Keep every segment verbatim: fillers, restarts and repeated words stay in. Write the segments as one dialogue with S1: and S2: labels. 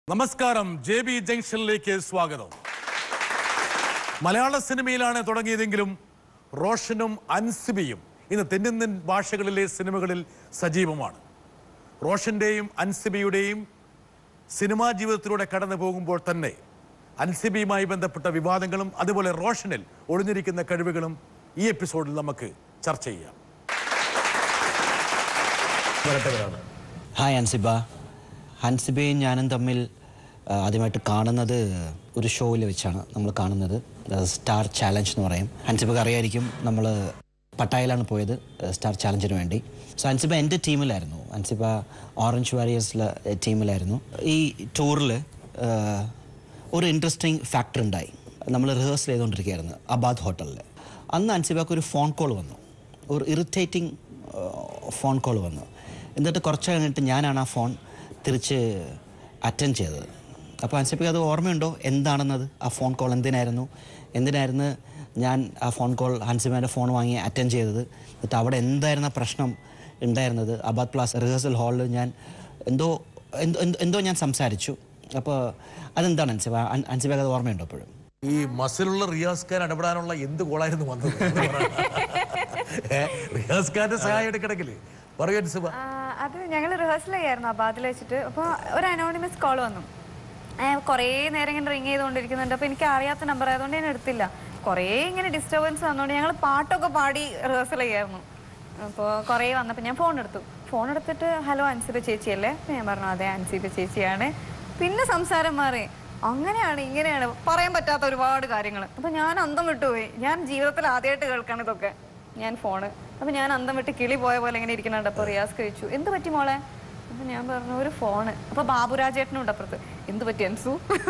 S1: നമസ്കാരം J B ജംഗ്ഷനിലേക്ക് സ്വാഗതം. മലയാള സിനിമയിലാണ് തുടങ്ങിയതെങ്കിലും റോഷനും അൻസിബയും ഇന്ന് തെന്നിന്ത്യൻ ഭാഷകളിലെ സിനിമകളിൽ സജീവമാണ്. റോഷന്റെയും അൻസിബയുടെയും സിനിമാ ജീവിതത്തിലൂടെ കടന്നു പോകുമ്പോൾ തന്നെ അൻസിബയുമായി ബന്ധപ്പെട്ട വിവാദങ്ങളും അതുപോലെ റോഷനിൽ ഒളിഞ്ഞിരിക്കുന്ന കഴിവുകളും ഈ എപ്പിസോഡിൽ നമുക്ക് ചർച്ച ചെയ്യാം.
S2: ഹായ് അൻസിബ. അൻസിബയും ഞാനും തമ്മിൽ ആദ്യമായിട്ട് കാണുന്നത് ഒരു ഷോയിൽ വെച്ചാണ് നമ്മൾ കാണുന്നത്. സ്റ്റാർ ചാലഞ്ച് എന്ന് പറയും. അൻസിബക്ക് അറിയായിരിക്കും, നമ്മൾ പട്ടായയിലാണ് പോയത് സ്റ്റാർ ചാലഞ്ചിന് വേണ്ടി. സോ അൻസിബ എൻ്റെ ടീമിലായിരുന്നു. അൻസിബ ഓറഞ്ച് വാരിയേഴ്സിലെ ടീമിലായിരുന്നു. ഈ ടൂറിൽ ഒരു ഇൻട്രസ്റ്റിംഗ് ഫാക്ടർ ഉണ്ടായി. നമ്മൾ റിഹേഴ്സൽ ചെയ്തുകൊണ്ടിരിക്കുകയായിരുന്നു അബാദ് ഹോട്ടലിൽ. അന്ന് അൻസിബക്ക് ഒരു ഫോൺ കോൾ വന്നു, ഒരു ഇറിറ്റേറ്റിംഗ് ഫോൺ കോൾ വന്നു. എന്നിട്ട് കുറച്ച് കഴിഞ്ഞിട്ട് ഞാനാണ് ആ ഫോൺ തിരിച്ച് അറ്റൻഡ് ചെയ്തത്. അപ്പോൾ അൻസിബയ്ക്ക് അത് ഓർമ്മയുണ്ടോ എന്താണെന്നത്? ആ ഫോൺ കോൾ എന്തിനായിരുന്നു എന്തിനായിരുന്നു ഞാൻ ആ ഫോൺ കോൾ അൻസിബേൻ്റെ ഫോൺ വാങ്ങി അറ്റൻഡ് ചെയ്തത്? എന്നിട്ട് അവിടെ എന്തായിരുന്ന പ്രശ്നം ഉണ്ടായിരുന്നത്? അബാദ് പ്ലാസ് റിഹേഴ്സൽ ഹാളിൽ ഞാൻ എന്തോ എന്തോ എന്തോ ഞാൻ സംസാരിച്ചു. അപ്പോൾ അതെന്താണ് അൻസിബ? അൻസിബയ്ക്ക് അത് ഓർമ്മയുണ്ടോ എപ്പോഴും?
S1: ഈ മസിലുള്ള റിയാസ് ഖാൻ ഇടപെടാനുള്ള എന്ത് കോളായിരുന്നു വന്നത്? റിയാസ് ഖാന്റെ സഹായം എടുക്കണമെങ്കിൽ പറയൂ അൻസിബ.
S3: അത് ഞങ്ങൾ റിഹേഴ്സൽ ചെയ്യായിരുന്നു അബാദിൽ വെച്ചിട്ട്. അപ്പോൾ ഒരു അനോണിമസ് കോൾ വന്നു. കുറേ നേരം ഇങ്ങനെ റിങ് ചെയ്തുകൊണ്ടിരിക്കുന്നുണ്ട്. അപ്പോൾ എനിക്ക് അറിയാത്ത നമ്പർ ആയതുകൊണ്ട് ഞാൻ എടുത്തില്ല. കുറേ ഇങ്ങനെ ഡിസ്റ്റർബൻസ് വന്നുകൊണ്ട് ഞങ്ങൾ പാട്ടൊക്കെ പാടി റിഹേഴ്സൽ ചെയ്യായിരുന്നു. അപ്പോൾ കുറേ വന്നപ്പോൾ ഞാൻ ഫോൺ എടുത്തു. ഫോൺ എടുത്തിട്ട് ഹലോ അൻസിബ ചേച്ചിയല്ലേ? അപ്പോൾ ഞാൻ പറഞ്ഞു അതെ അൻസിബ ചേച്ചിയാണ്. പിന്നെ സംസാരം മാറി. അങ്ങനെയാണ് ഇങ്ങനെയാണ് പറയാൻ പറ്റാത്ത ഒരുപാട് കാര്യങ്ങൾ. അപ്പോൾ ഞാൻ അന്തം വിട്ടുപോയി. ഞാൻ ജീവിതത്തിൽ ആദ്യമായിട്ട് കേൾക്കണം ഇതൊക്കെ. ഞാൻ ഫോണ് അപ്പോൾ ഞാൻ അന്തം വിട്ട് കിളി പോയ പോലെ ഇങ്ങനെ ഇരിക്കുന്നുണ്ട്. അപ്പോൾ റിയാസ് കഴിച്ചു എന്ത് പറ്റി മോളെ? അപ്പോൾ ഞാൻ പറഞ്ഞു ഒരു ഫോണ്. അപ്പോൾ ബാബുരാജേട്ടനും ഉണ്ട് അപ്പുറത്ത്. എന്ത് പറ്റി അൻസു?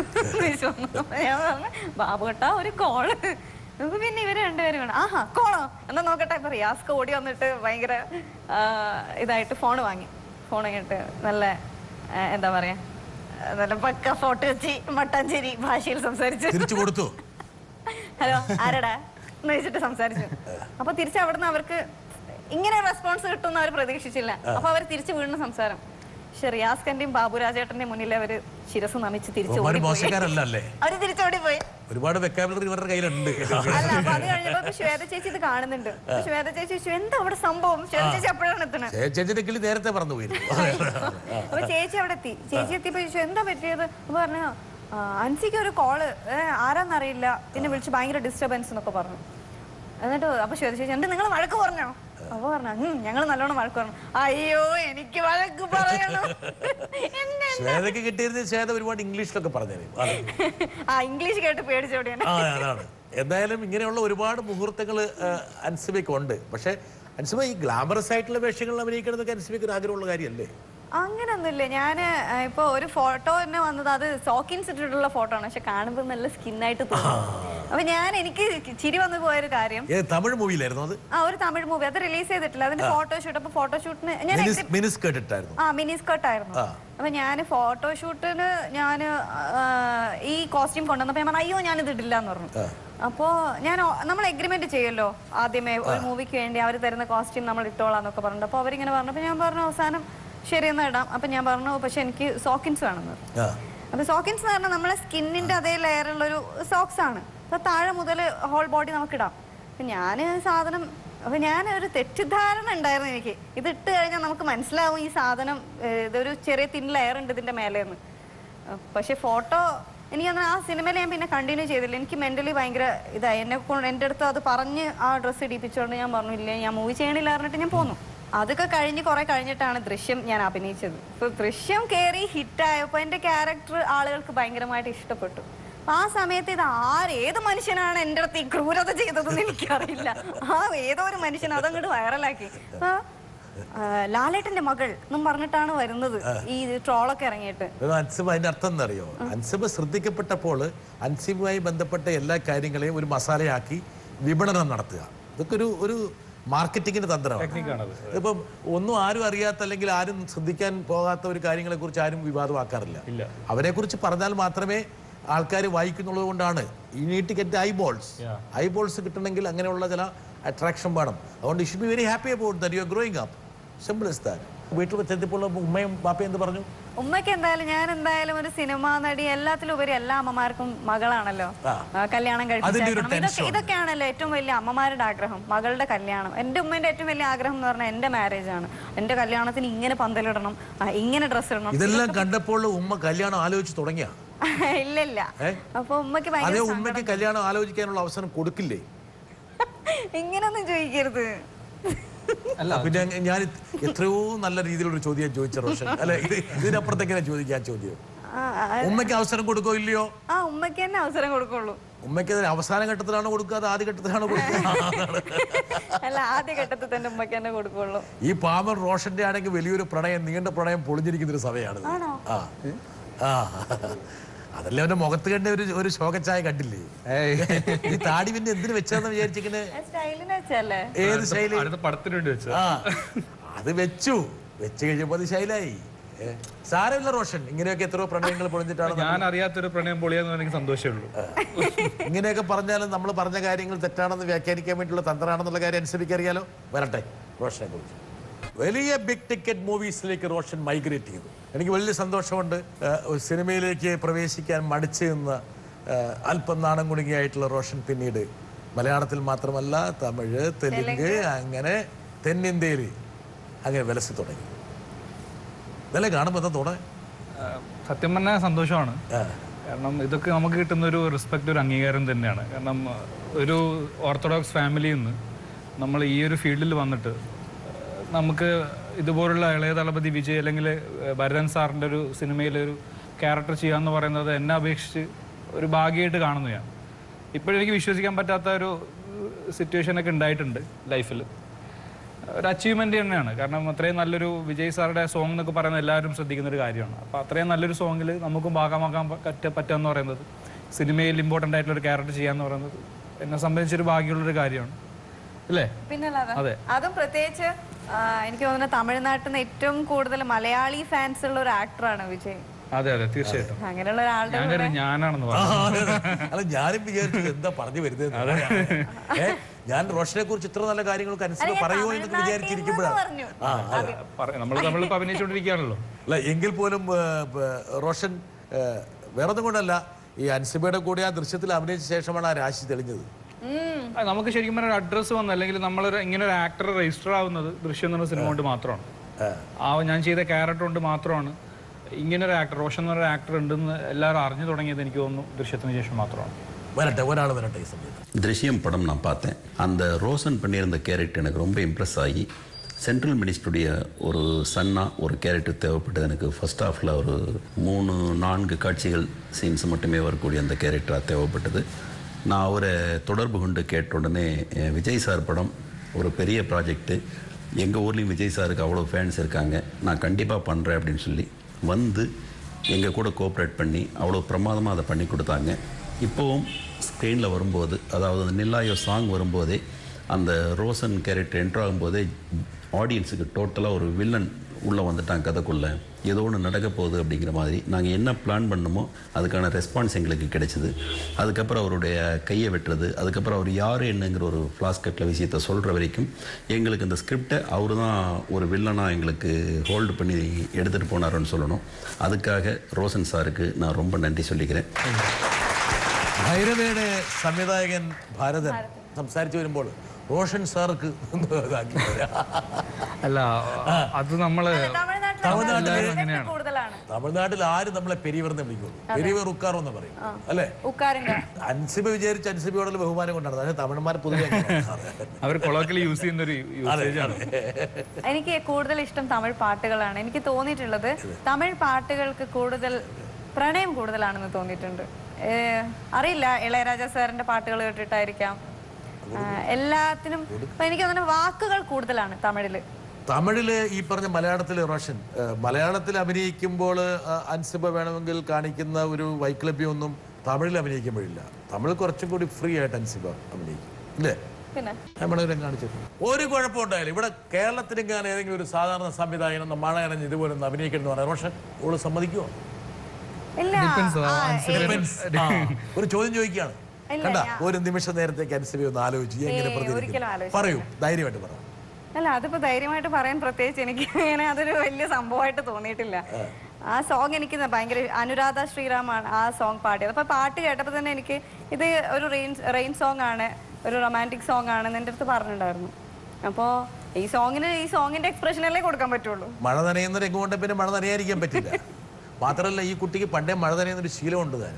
S3: ഞാൻ പറഞ്ഞു ബാബുട്ടാ ഒരു കോള്. നമുക്ക് പിന്നെ ഇവർ രണ്ടുപേരും വേണം. ആഹാ കോളോ എന്നാ നോക്കട്ടെ. ഇപ്പോൾ റിയാസ്ക്ക് ഓടി വന്നിട്ട് ഭയങ്കര ഇതായിട്ട് ഫോൺ വാങ്ങി. ഫോൺ കഴിഞ്ഞിട്ട് നല്ല എന്താ പറയാ നല്ല പക്ക ഫോട്ടോ വെച്ച് മട്ടാഞ്ചേരി ഭാഷയിൽ സംസാരിച്ചു
S1: തിരിച്ചു കൊടുത്തു.
S3: ഹലോ ആരടാ എന്ന് വെച്ചിട്ട് സംസാരിച്ചു. അപ്പൊ തിരിച്ച് അവിടുന്ന് അവർക്ക് ഇങ്ങനെ റെസ്പോൺസ് കിട്ടുമെന്ന് അവർ പ്രതീക്ഷിച്ചില്ല. അപ്പൊ അവർ തിരിച്ചു വീണ്ടും സംസാരം. പക്ഷെ റിയാസ് ഖാന്റെയും ബാബുരാജേട്ടന്റെ മുന്നിൽ അവര് ശിരസ് നമിച്ച് തിരിച്ചു അവര് തിരിച്ചോടിപ്പോയി.
S1: ഒരുപാട് വെക്കാബുലറി ഇവരുടെ കയ്യിലുണ്ട്.
S3: അല്ല അപ്പൊ അത് കഴിഞ്ഞപ്പോ ശ്വേത ചേച്ചി ഇത് കാണുന്നുണ്ട്. ശ്വേത ചേച്ചി ചോദിച്ചു എന്താ അവിടെ സംഭവം? ശ്വേത ചേച്ചി എപ്പോഴാണ് എത്തുന്നത്?
S1: നേരത്തെ പറഞ്ഞു പോയി.
S3: അപ്പൊ ചേച്ചി അവിടെ എത്തി. ചേച്ചി എത്തിയപ്പോ ചോദിച്ചു എന്താ പറ്റിയത്? അപ്പൊ പറഞ്ഞു അൻസിക്ക് ഒരു കോള് ആരാന്നറിയില്ല പിന്നെ വിളിച്ച് ഭയങ്കര ഡിസ്റ്റർബൻസ് എന്നൊക്കെ പറഞ്ഞു. എന്നിട്ട് അപ്പൊ ശ്വേത ചേച്ചി എന്ത് നിങ്ങൾ വഴക്ക് പറഞ്ഞോ? അപ്പൊ പറഞ്ഞു ഞങ്ങൾ നല്ലോണം വഴക്ക് പറഞ്ഞു. അയ്യോ എനിക്ക് വഴക്ക് പറയണം.
S1: ശ്വേതക്ക് കിട്ടിയിരുന്ന ശ്വേത ഒരുപാട് ഇംഗ്ലീഷിലൊക്കെ പറഞ്ഞു.
S3: ആ ഇംഗ്ലീഷ് കേട്ട് പേടിച്ചോടിയാണ്.
S1: അതാണ്. എന്തായാലും ഇങ്ങനെയുള്ള ഒരുപാട് മുഹൂർത്തങ്ങൾ അൻസിബയ്ക്ക് ഉണ്ട്. പക്ഷെ അൻസിബ ഈ ഗ്ലാമറസ് ആയിട്ടുള്ള വേഷങ്ങളിൽ അഭിനയിക്കണമെന്നൊക്കെ അൻസിബയ്ക്ക് ഒരു ആഗ്രഹമുള്ള കാര്യമല്ലേ?
S3: അങ്ങനൊന്നുമില്ല. ഞാൻ ഇപ്പൊ ഒരു ഫോട്ടോ തന്നെ വന്നത് അത് സോക്കിൻസ് ഇട്ടിട്ടുള്ള ഫോട്ടോ ആണ്. പക്ഷെ കാണുമ്പോൾ നല്ല സ്കിന്നായിട്ട് തോന്നും. അപ്പൊ ഞാൻ എനിക്ക് ചിരി വന്നു പോയൊരു കാര്യം
S1: തമിഴ് മൂവിയിലായിരുന്നു അത്. ആ
S3: ഒരു തമിഴ് മൂവി അത് റിലീസ് ചെയ്തിട്ടില്ല. അതിന്റെ ഫോട്ടോഷൂട്ട്. അപ്പൊ ഫോട്ടോഷൂട്ടിന് ഞാൻ ആ മിനി സ്കേർട്ട് ആയിരുന്നു. അപ്പൊ ഞാൻ ഫോട്ടോഷൂട്ടിന് ഞാൻ ഈ കോസ്റ്റ്യൂം കൊണ്ടുവന്നപ്പോ ഞാൻ പറഞ്ഞു അയ്യോ ഞാനിത് ഇടില്ല എന്ന് പറഞ്ഞു. അപ്പോ ഞാൻ നമ്മൾ എഗ്രിമെന്റ് ചെയ്യുമല്ലോ ആദ്യമേ ഒരു മൂവിക്ക് വേണ്ടി അവർ തരുന്ന കോസ്റ്റ്യൂം നമ്മൾ ഇട്ടോളാന്നൊക്കെ പറഞ്ഞു. അപ്പൊ അവരിങ്ങനെ പറഞ്ഞപ്പോ ഞാൻ പറഞ്ഞു അവസാനം ശരി എന്നാ ഇടാം. അപ്പൊ ഞാൻ പറഞ്ഞു പക്ഷെ എനിക്ക് സോക്കിൻസ് വേണമെന്ന്. അപ്പൊ സോക്കിൻസ് എന്ന് പറഞ്ഞാൽ നമ്മളെ സ്കിന്നിന്റെ അതേ ലെയറുള്ളൊരു സോക്സ് ആണ്. അപ്പൊ താഴെ മുതൽ ഹോൾ ബോഡി നമുക്ക് ഇടാം. അപ്പൊ ഞാൻ സാധനം അപ്പൊ ഞാൻ ഒരു തെറ്റിദ്ധാരണ ഉണ്ടായിരുന്നു എനിക്ക്. ഇത് ഇട്ട് കഴിഞ്ഞാൽ നമുക്ക് മനസ്സിലാവും ഈ സാധനം ഇതൊരു ചെറിയ തിൻ ലെയർ ഉണ്ട് ഇതിന്റെ മേലേന്ന്. പക്ഷെ ഫോട്ടോ എനിക്കന്ന് ആ സിനിമയിൽ ഞാൻ പിന്നെ കണ്ടിന്യൂ ചെയ്തില്ല. എനിക്ക് മെന്റലി ഭയങ്കര ഇതായി. എന്നെ കൊണ്ട് എൻ്റെ അടുത്ത് അത് പറഞ്ഞ് ആ ഡ്രസ്സ് ഇടിപ്പിച്ചുകൊണ്ട് ഞാൻ പറഞ്ഞു ഇല്ല ഞാൻ മൂവി ചെയ്യണില്ല പറഞ്ഞിട്ട് ഞാൻ പോന്നു. അതൊക്കെ കഴിഞ്ഞ് കുറെ കഴിഞ്ഞിട്ടാണ് ദൃശ്യം ഞാൻ അഭിനയിച്ചത്. ഇപ്പൊ ദൃശ്യം കയറി ഹിറ്റായപ്പോ എന്റെ ക്യാരക്ടർ ആളുകൾക്ക് ഭയങ്കരമായിട്ട് ഇഷ്ടപ്പെട്ടു. ആ സമയത്ത് ഇത് ആരേത് മനുഷ്യനാണ് എൻ്റെ അടുത്ത് ഈ ക്രൂരത ചെയ്തതെന്ന് എനിക്കറിയില്ല. ആ ഏതോ ഒരു മനുഷ്യൻ അതങ്ങോട്ട് വൈറലാക്കി. അപ്പൊ ലാലേട്ടന്റെ മകൾ എന്നും പറഞ്ഞിട്ടാണ് വരുന്നത് ഈ ട്രോളൊക്കെ ഇറങ്ങിയിട്ട്.
S1: അൻസിബ അതിന്റെ അർത്ഥം എന്നറിയോ? അൻസിബ ശ്രദ്ധിക്കപ്പെട്ടപ്പോൾ അൻസിബുമായി ബന്ധപ്പെട്ട എല്ലാ കാര്യങ്ങളെയും ഒരു മസാലയാക്കി വിപണനം നടത്തുക. ഇതൊക്കെ ഒരു ഒരു മാർക്കറ്റിങ്ങിന്റെ തന്ത്രമാണ്. ഇപ്പം ഒന്നും ആരും അറിയാത്ത അല്ലെങ്കിൽ ആരും ശ്രദ്ധിക്കാൻ പോകാത്ത ഒരു കാര്യങ്ങളെ കുറിച്ച് ആരും വിവാദമാക്കാറില്ല. അവരെ കുറിച്ച് പറഞ്ഞാൽ മാത്രമേ ആൾക്കാർ വായിക്കുന്നുള്ളത് കൊണ്ടാണ്. You need to get eyeballs. Eyeballs കിട്ടണമെങ്കിൽ അങ്ങനെയുള്ള ചില അട്രാക്ഷൻ വേണം. അതുകൊണ്ട് you should be very happy about that you are growing up. Simple is that. വീട്ടിൽ വെച്ചെത്തിയപ്പോൾ ഉമ്മയും ബാപ്പയും എന്ത് പറഞ്ഞു?
S3: ഉമ്മയ്ക്ക് എന്തായാലും ഞാൻ എന്തായാലും ഒരു സിനിമാ നടി എല്ലാത്തിലും ഉപരി എല്ലാ അമ്മമാർക്കും മകളാണല്ലോ, കല്യാണം കഴിപ്പിച്ചു. ഇതൊക്കെയാണല്ലോ ഏറ്റവും വലിയ അമ്മമാരുടെ ആഗ്രഹം, മകളുടെ കല്യാണം. എന്റെ ഉമ്മേന്റെ ഏറ്റവും വലിയ ആഗ്രഹം എന്ന് പറഞ്ഞാൽ എന്റെ മാരേജ് ആണ്. എന്റെ കല്യാണത്തിന് ഇങ്ങനെ പന്തലിടണം, ഇങ്ങനെ ഡ്രസ് ഇടണം.
S1: ഇതെല്ലാം കണ്ടപ്പോൾ ഉമ്മ കല്യാണം ആലോചിച്ച് തുടങ്ങിയ?
S3: ഇല്ലില്ല. അപ്പൊ ഉമ്മക്ക്
S1: അതേ ഉമ്മയ്ക്ക് കല്യാണം ആലോചിക്കാനുള്ള അവസരം കൊടുക്കില്ലേ?
S3: ഇങ്ങനൊന്നും ചോദിക്കരുത്.
S1: പിന്നെ ഞാൻ എത്രയോ നല്ല രീതിയിലുള്ള ചോദ്യം ചോദിച്ച റോഷൻ. അല്ല, ഇത് ഇതിനപ്പുറത്തേക്ക് ചോദിക്കാൻ ചോദ്യം. ഉമ്മയ്ക്ക് അവസരം കൊടുക്കോ ഇല്ലയോ?
S3: ആ, ഉമ്മയ്ക്ക് തന്നെ അവസരം കൊടുക്കുള്ളൂ.
S1: ഉമ്മയ്ക്ക് അവസാന ഘട്ടത്തിലാണോ കൊടുക്കുക, അത് ആദ്യ ഘട്ടത്തിലാണോ കൊടുക്കുക?
S3: അല്ല, ആദ്യ ഘട്ടത്തിൽ തന്നെ ഉമ്മയ്ക്ക് തന്നെ കൊടുക്കുള്ളൂ.
S1: ഈ പാമൻ റോഷന്റെ ആണെങ്കിൽ വലിയൊരു പ്രണയം, നീണ്ട പ്രണയം പൊളിഞ്ഞിരിക്കുന്ന ഒരു സമയമാണ്. ആ ആ അതല്ലേ അവന്റെ മുഖത്ത് കണ്ട ഒരു ഒരു ശോകച്ചായ കണ്ടില്ലേ? ഈ താടി പിന്നെ എന്തിനു വെച്ചാന്ന് വിചാരിച്ചിങ്ങനെ? ഏത് ശൈലി? ആ, അത് വെച്ചു വെച്ച് കഴിഞ്ഞപ്പോ അത് ശൈലായി. സാരമില്ല റോഷൻ, ഇങ്ങനെയൊക്കെ എത്രയോ പ്രണയങ്ങൾ പൊളിഞ്ഞിട്ടാണ്.
S4: ഞാൻ അറിയാത്തൊരു പ്രണയം പൊളിയാന്ന് എനിക്ക് സന്തോഷമുള്ളൂ.
S1: ഇങ്ങനെയൊക്കെ പറഞ്ഞാലും നമ്മൾ പറഞ്ഞ കാര്യങ്ങൾ തെറ്റാണെന്ന് വ്യാഖ്യാനിക്കാൻ വേണ്ടിയുള്ള തന്ത്രമാണെന്നുള്ള കാര്യം അനുസരിച്ച് അറിയാലോ. വരട്ടെ, റോഷനെ കുറിച്ച് വലിയ ബിഗ് ടിക്കറ്റ് മൂവീസിലേക്ക് റോഷൻ മൈഗ്രേറ്റ് ചെയ്തു. എനിക്ക് വലിയ സന്തോഷമുണ്ട്. സിനിമയിലേക്ക് പ്രവേശിക്കാൻ മടിച്ചു നിന്ന അല്പം നാണം കുടുങ്ങിയായിട്ടുള്ള റോഷൻ പിന്നീട് മലയാളത്തിൽ മാത്രമല്ല തമിഴ്, തെലുങ്ക്, അങ്ങനെ തെന്നിന്ത്യയിൽ അങ്ങനെ വിലസി തുടങ്ങി. ഇതെല്ലാം കാണുമ്പോൾ എന്താ തോന്നേ?
S4: സത്യം പറഞ്ഞാൽ സന്തോഷമാണ്. കാരണം ഇതൊക്കെ നമുക്ക് കിട്ടുന്ന ഒരു റെസ്പെക്ട്, ഒരു അംഗീകാരം തന്നെയാണ്. കാരണം ഒരു ഓർത്തഡോക്സ് ഫാമിലിയിൽ നിന്ന് നമ്മൾ ഈ ഒരു ഫീൽഡിൽ വന്നിട്ട് നമുക്ക് ഇതുപോലുള്ള ഇളയ ദളപതി വിജയ് അല്ലെങ്കിൽ ഭരതൻ സാറിൻ്റെ ഒരു സിനിമയിലൊരു ക്യാരക്ടർ ചെയ്യാമെന്ന് പറയുന്നത് എന്നെ അപേക്ഷിച്ച് ഒരു ഭാഗ്യമായിട്ട് കാണുന്നു ഞാൻ. ഇപ്പോഴെനിക്ക് വിശ്വസിക്കാൻ പറ്റാത്ത ഒരു സിറ്റുവേഷനൊക്കെ ഉണ്ടായിട്ടുണ്ട് ലൈഫിൽ. ഒരു അച്ചീവ്മെൻ്റ് തന്നെയാണ്. കാരണം അത്രയും നല്ലൊരു വിജയ് സാറുടെ സോങ് എന്നൊക്കെ പറയുന്നത് എല്ലാവരും ശ്രദ്ധിക്കുന്ന ഒരു കാര്യമാണ്. അപ്പോൾ അത്രയും നല്ലൊരു സോങ്ങിൽ നമുക്കും ഭാഗമാക്കാൻ പറ്റ പറ്റുക എന്ന് പറയുന്നത്, സിനിമയിൽ ഇമ്പോർട്ടൻ്റ് ആയിട്ടുള്ളൊരു ക്യാരക്ടർ ചെയ്യാന്ന് പറയുന്നത് എന്നെ സംബന്ധിച്ചൊരു ഭാഗ്യമുള്ളൊരു കാര്യമാണ്, അല്ലേ?
S3: പിന്നല്ലാതെ. അതും പ്രത്യേകിച്ച് എനിക്ക് തോന്നുന്നു തമിഴ്നാട്ടിൽ നിന്ന് ഏറ്റവും കൂടുതൽ മലയാളി ഫാൻസ് ഉള്ള ഒരു ആക്ടറാണ് വിജയ്.
S4: അതെ അതെ, തീർച്ചയായിട്ടും.
S3: അങ്ങനെയുള്ള ഒരാളുടെ
S4: ഞാനാണെന്ന്
S1: അല്ല, ഞാനും വിചാരിച്ചത് എന്താ പറഞ്ഞു വരുന്നത്. ഞാൻ റോഷനെ കുറിച്ച് ഇത്ര നല്ല കാര്യങ്ങൾക്ക് അനുസരിച്ച് പറയുമോ എന്നൊക്കെ വിചാരിച്ചിരിക്കുമ്പോഴാണ്.
S4: അഭിനയിച്ചുകൊണ്ടിരിക്കുകയാണല്ലോ.
S1: അല്ല, എങ്കിൽ പോലും റോഷൻ വേറൊന്നും കൊണ്ടല്ല, ഈ അൻസിബയുടെ കൂടെ ആ ദൃശ്യത്തിൽ അഭിനയിച്ച ശേഷമാണ് ആ രാശി തെളിഞ്ഞത്.
S4: നമുക്ക് ശരിക്കും പറഞ്ഞ അഡ്രസ്സ് വന്നു, അല്ലെങ്കിൽ നമ്മളൊരു ഇങ്ങനെ ഒരു ആക്ടർ രജിസ്റ്റർ ആവുന്നത് ദൃശ്യം എന്ന സിനിമ കൊണ്ട് മാത്രമാണ്. ആ ഞാൻ ചെയ്ത ക്യാരക്ടർ കൊണ്ട് മാത്രമാണ് ഇങ്ങനൊരു ആക്ടർ, റോഷൻ എന്നൊരു ആക്ടർ ഉണ്ടെന്ന് എല്ലാവരും അറിഞ്ഞു തുടങ്ങിയത് എനിക്ക് തോന്നുന്നു ദൃശ്യത്തിന് ശേഷം മാത്രമാണ്.
S1: വരട്ടെ, ഒരാൾ വരട്ടെ. ഈ സമയത്ത്
S5: ദൃശ്യം പടം நான் பார்த்தேன். அந்த ரோசன் பண்ணியிருந்த கேரக்டர் எனக்கு ரொம்ப இம்ப்ரெஸ் ஆகி சென்ட்ரல் மினிஸ்டருடைய ஒரு சன்னா ஒரு கேரக்டர் தேவைப்பட்டது எனக்கு. ஃபர்ஸ்ட் ஹாஃபில் ஒரு மூணு நான்கு காட்சிகள் சீன்ஸ் மட்டுமே வரக்கூடிய அந்த கேரக்டராக தேவைப்பட்டது. நான் அவரை தொடர்பு கொண்டு கேட்ட உடனே விஜய் சார் படம் ஒரு பெரிய ப்ராஜெக்ட்டு, எங்கள் ஊர்லேயும் விஜய் சாருக்கு அவ்வளோ ஃபேன்ஸ் இருக்காங்க, நான் கண்டிப்பாக பண்ணுறேன் அப்படின்னு சொல்லி வந்து எங்கள் கூட கோஆப்ரேட் பண்ணி அவ்வளோ பிரமாதமாக அதை பண்ணி கொடுத்தாங்க. இப்போவும் ஸ்க்ரீனில் வரும்போது, அதாவது அந்த நில்லாயோ சாங் வரும்போதே அந்த ரோசன் கேரக்டர் என்ட்ரு ஆகும்போதே ஆடியன்ஸுக்கு டோட்டலாக ஒரு வில்லன் உள்ளே வந்துட்டாங்க கதைக்குள்ளே, ஏதோ ஒன்று நடக்க போகுது அப்படிங்கிற மாதிரி. நாங்கள் என்ன பிளான் பண்ணமோ அதுக்கான ரெஸ்பான்ஸ் எங்களுக்கு கிடைச்சிது. அதுக்கப்புறம் அவருடைய கையை வெட்டுறது, அதுக்கப்புறம் அவர் யார் என்னங்கிற ஒரு ஃப்ளாஸ்கட்டில் விஷயத்தை சொல்கிற வரைக்கும் எங்களுக்கு இந்த ஸ்கிரிப்டை அவர் தான் ஒரு வில்லனாக எங்களுக்கு ஹோல்டு பண்ணி எடுத்துகிட்டு போனாருன்னு சொல்லணும். அதுக்காக ரோசன் சாருக்கு நான் ரொம்ப நன்றி சொல்லிக்கிறேன்.
S1: ഭൈരവയുടെ സംവിധായകൻ ഭാരതൻ സംസാരിച്ചു വരുമ്പോൾ റോഷൻ സാർക്ക്
S4: അല്ല, അത് നമ്മള്
S1: തമിഴ്നാട്ടിൽ ആരും നമ്മളെ പെരിയവർന്ന് വിളിക്കുള്ളൂ. പെരിയവർ ഉക്കാറോ എന്ന് പറയും, അല്ലേ? അൻസിബ വിചാരിച്ച് അൻസിബയോടുള്ള ബഹുമാനം കൊണ്ടാണ്. പക്ഷേ തമിഴന്മാർ പൊതുവെ
S4: അവർ കൊളോക്കിൽ യൂസ് ചെയ്യുന്ന ഒരു യൂസേജാണ്.
S3: എനിക്ക് കൂടുതൽ ഇഷ്ടം തമിഴ് പാട്ടുകളാണ്. എനിക്ക് തോന്നിയിട്ടുള്ളത് തമിഴ് പാട്ടുകൾക്ക് കൂടുതൽ പ്രണയം കൂടുതലാണെന്ന് തോന്നിയിട്ടുണ്ട്. അറിയില്ല, ഇളയരാജ സാറിന്റെ പാട്ടുകൾ കേട്ടിട്ടായിരിക്കാം. എല്ലാത്തിനും എനിക്ക് തോന്നുന്നു വാക്കുകൾ കൂടുതലാണ് തമിഴില്.
S1: തമിഴില് ഈ പറഞ്ഞ മലയാളത്തില് റോഷൻ മലയാളത്തിൽ അഭിനയിക്കുമ്പോൾ അൻസിബ വേണമെങ്കിൽ കാണിക്കുന്ന ഒരു വൈക്ലഭ്യമൊന്നും തമിഴിൽ അഭിനയിക്കുമ്പോഴില്ല. തമിഴ് കുറച്ചും കൂടി ഫ്രീ ആയിട്ട് അൻസിബ അഭിനയിക്കും, അല്ലേ? നമ്മളെല്ലാം കാണിച്ചത് ഒരു കുഴപ്പമുണ്ടായാലും ഇവിടെ കേരളത്തിലെങ്ങാനും ഏതെങ്കിലും ഒരു സാധാരണ സംവിധായകൻ മഴയണഞ്ഞ് ഇതുപോലെ ഒന്ന് അഭിനയിക്കണം പറയാം, റോഷൻ ഓള് സമ്മതിക്കുമോ? ഒരു ചോദ്യം ചോദിക്കുകയാണ്, കണ്ട ഒരു നിമിഷം നേരത്തേക്ക് അൻസിബ ഒന്ന് ആലോചിച്ചു, എങ്ങനെ പ്രതികരിക്കും? പറയൂ, ധൈര്യമായിട്ട് പറ.
S3: അല്ല അതിപ്പോ ധൈര്യമായിട്ട് പറയാൻ പ്രത്യേകിച്ച് എനിക്ക് അങ്ങനെ അതൊരു വലിയ സംഭവമായിട്ട് തോന്നിയിട്ടില്ല. ആ സോങ് എനിക്ക് ഭയങ്കര അനുരാധ ശ്രീറാമാണ് ആ സോങ് പാടിയത്. അപ്പോൾ പാട്ട് കേട്ടപ്പോൾ തന്നെ എനിക്ക് ഇത് ഒരു റെയിൻ റെയിൻ സോങ് ആണ്, ഒരു റൊമാൻറ്റിക് സോങ് ആണെന്ന് എൻ്റെ അടുത്ത് പറഞ്ഞിട്ടുണ്ടായിരുന്നു. അപ്പോൾ ഈ സോങ്ങിന് ഈ സോങ്ങിന്റെ എക്സ്പ്രഷനല്ലേ കൊടുക്കാൻ പറ്റുള്ളൂ.
S1: മഴ നനയുന്ന രംഗം കൊണ്ട് പിന്നെ മഴ നനയായിരിക്കാൻ പറ്റില്ല. മാത്രമല്ല ഈ കുട്ടിക്ക് പണ്ടേ മഴ നനയുന്നൊരു ശീലമുണ്ട് താനും.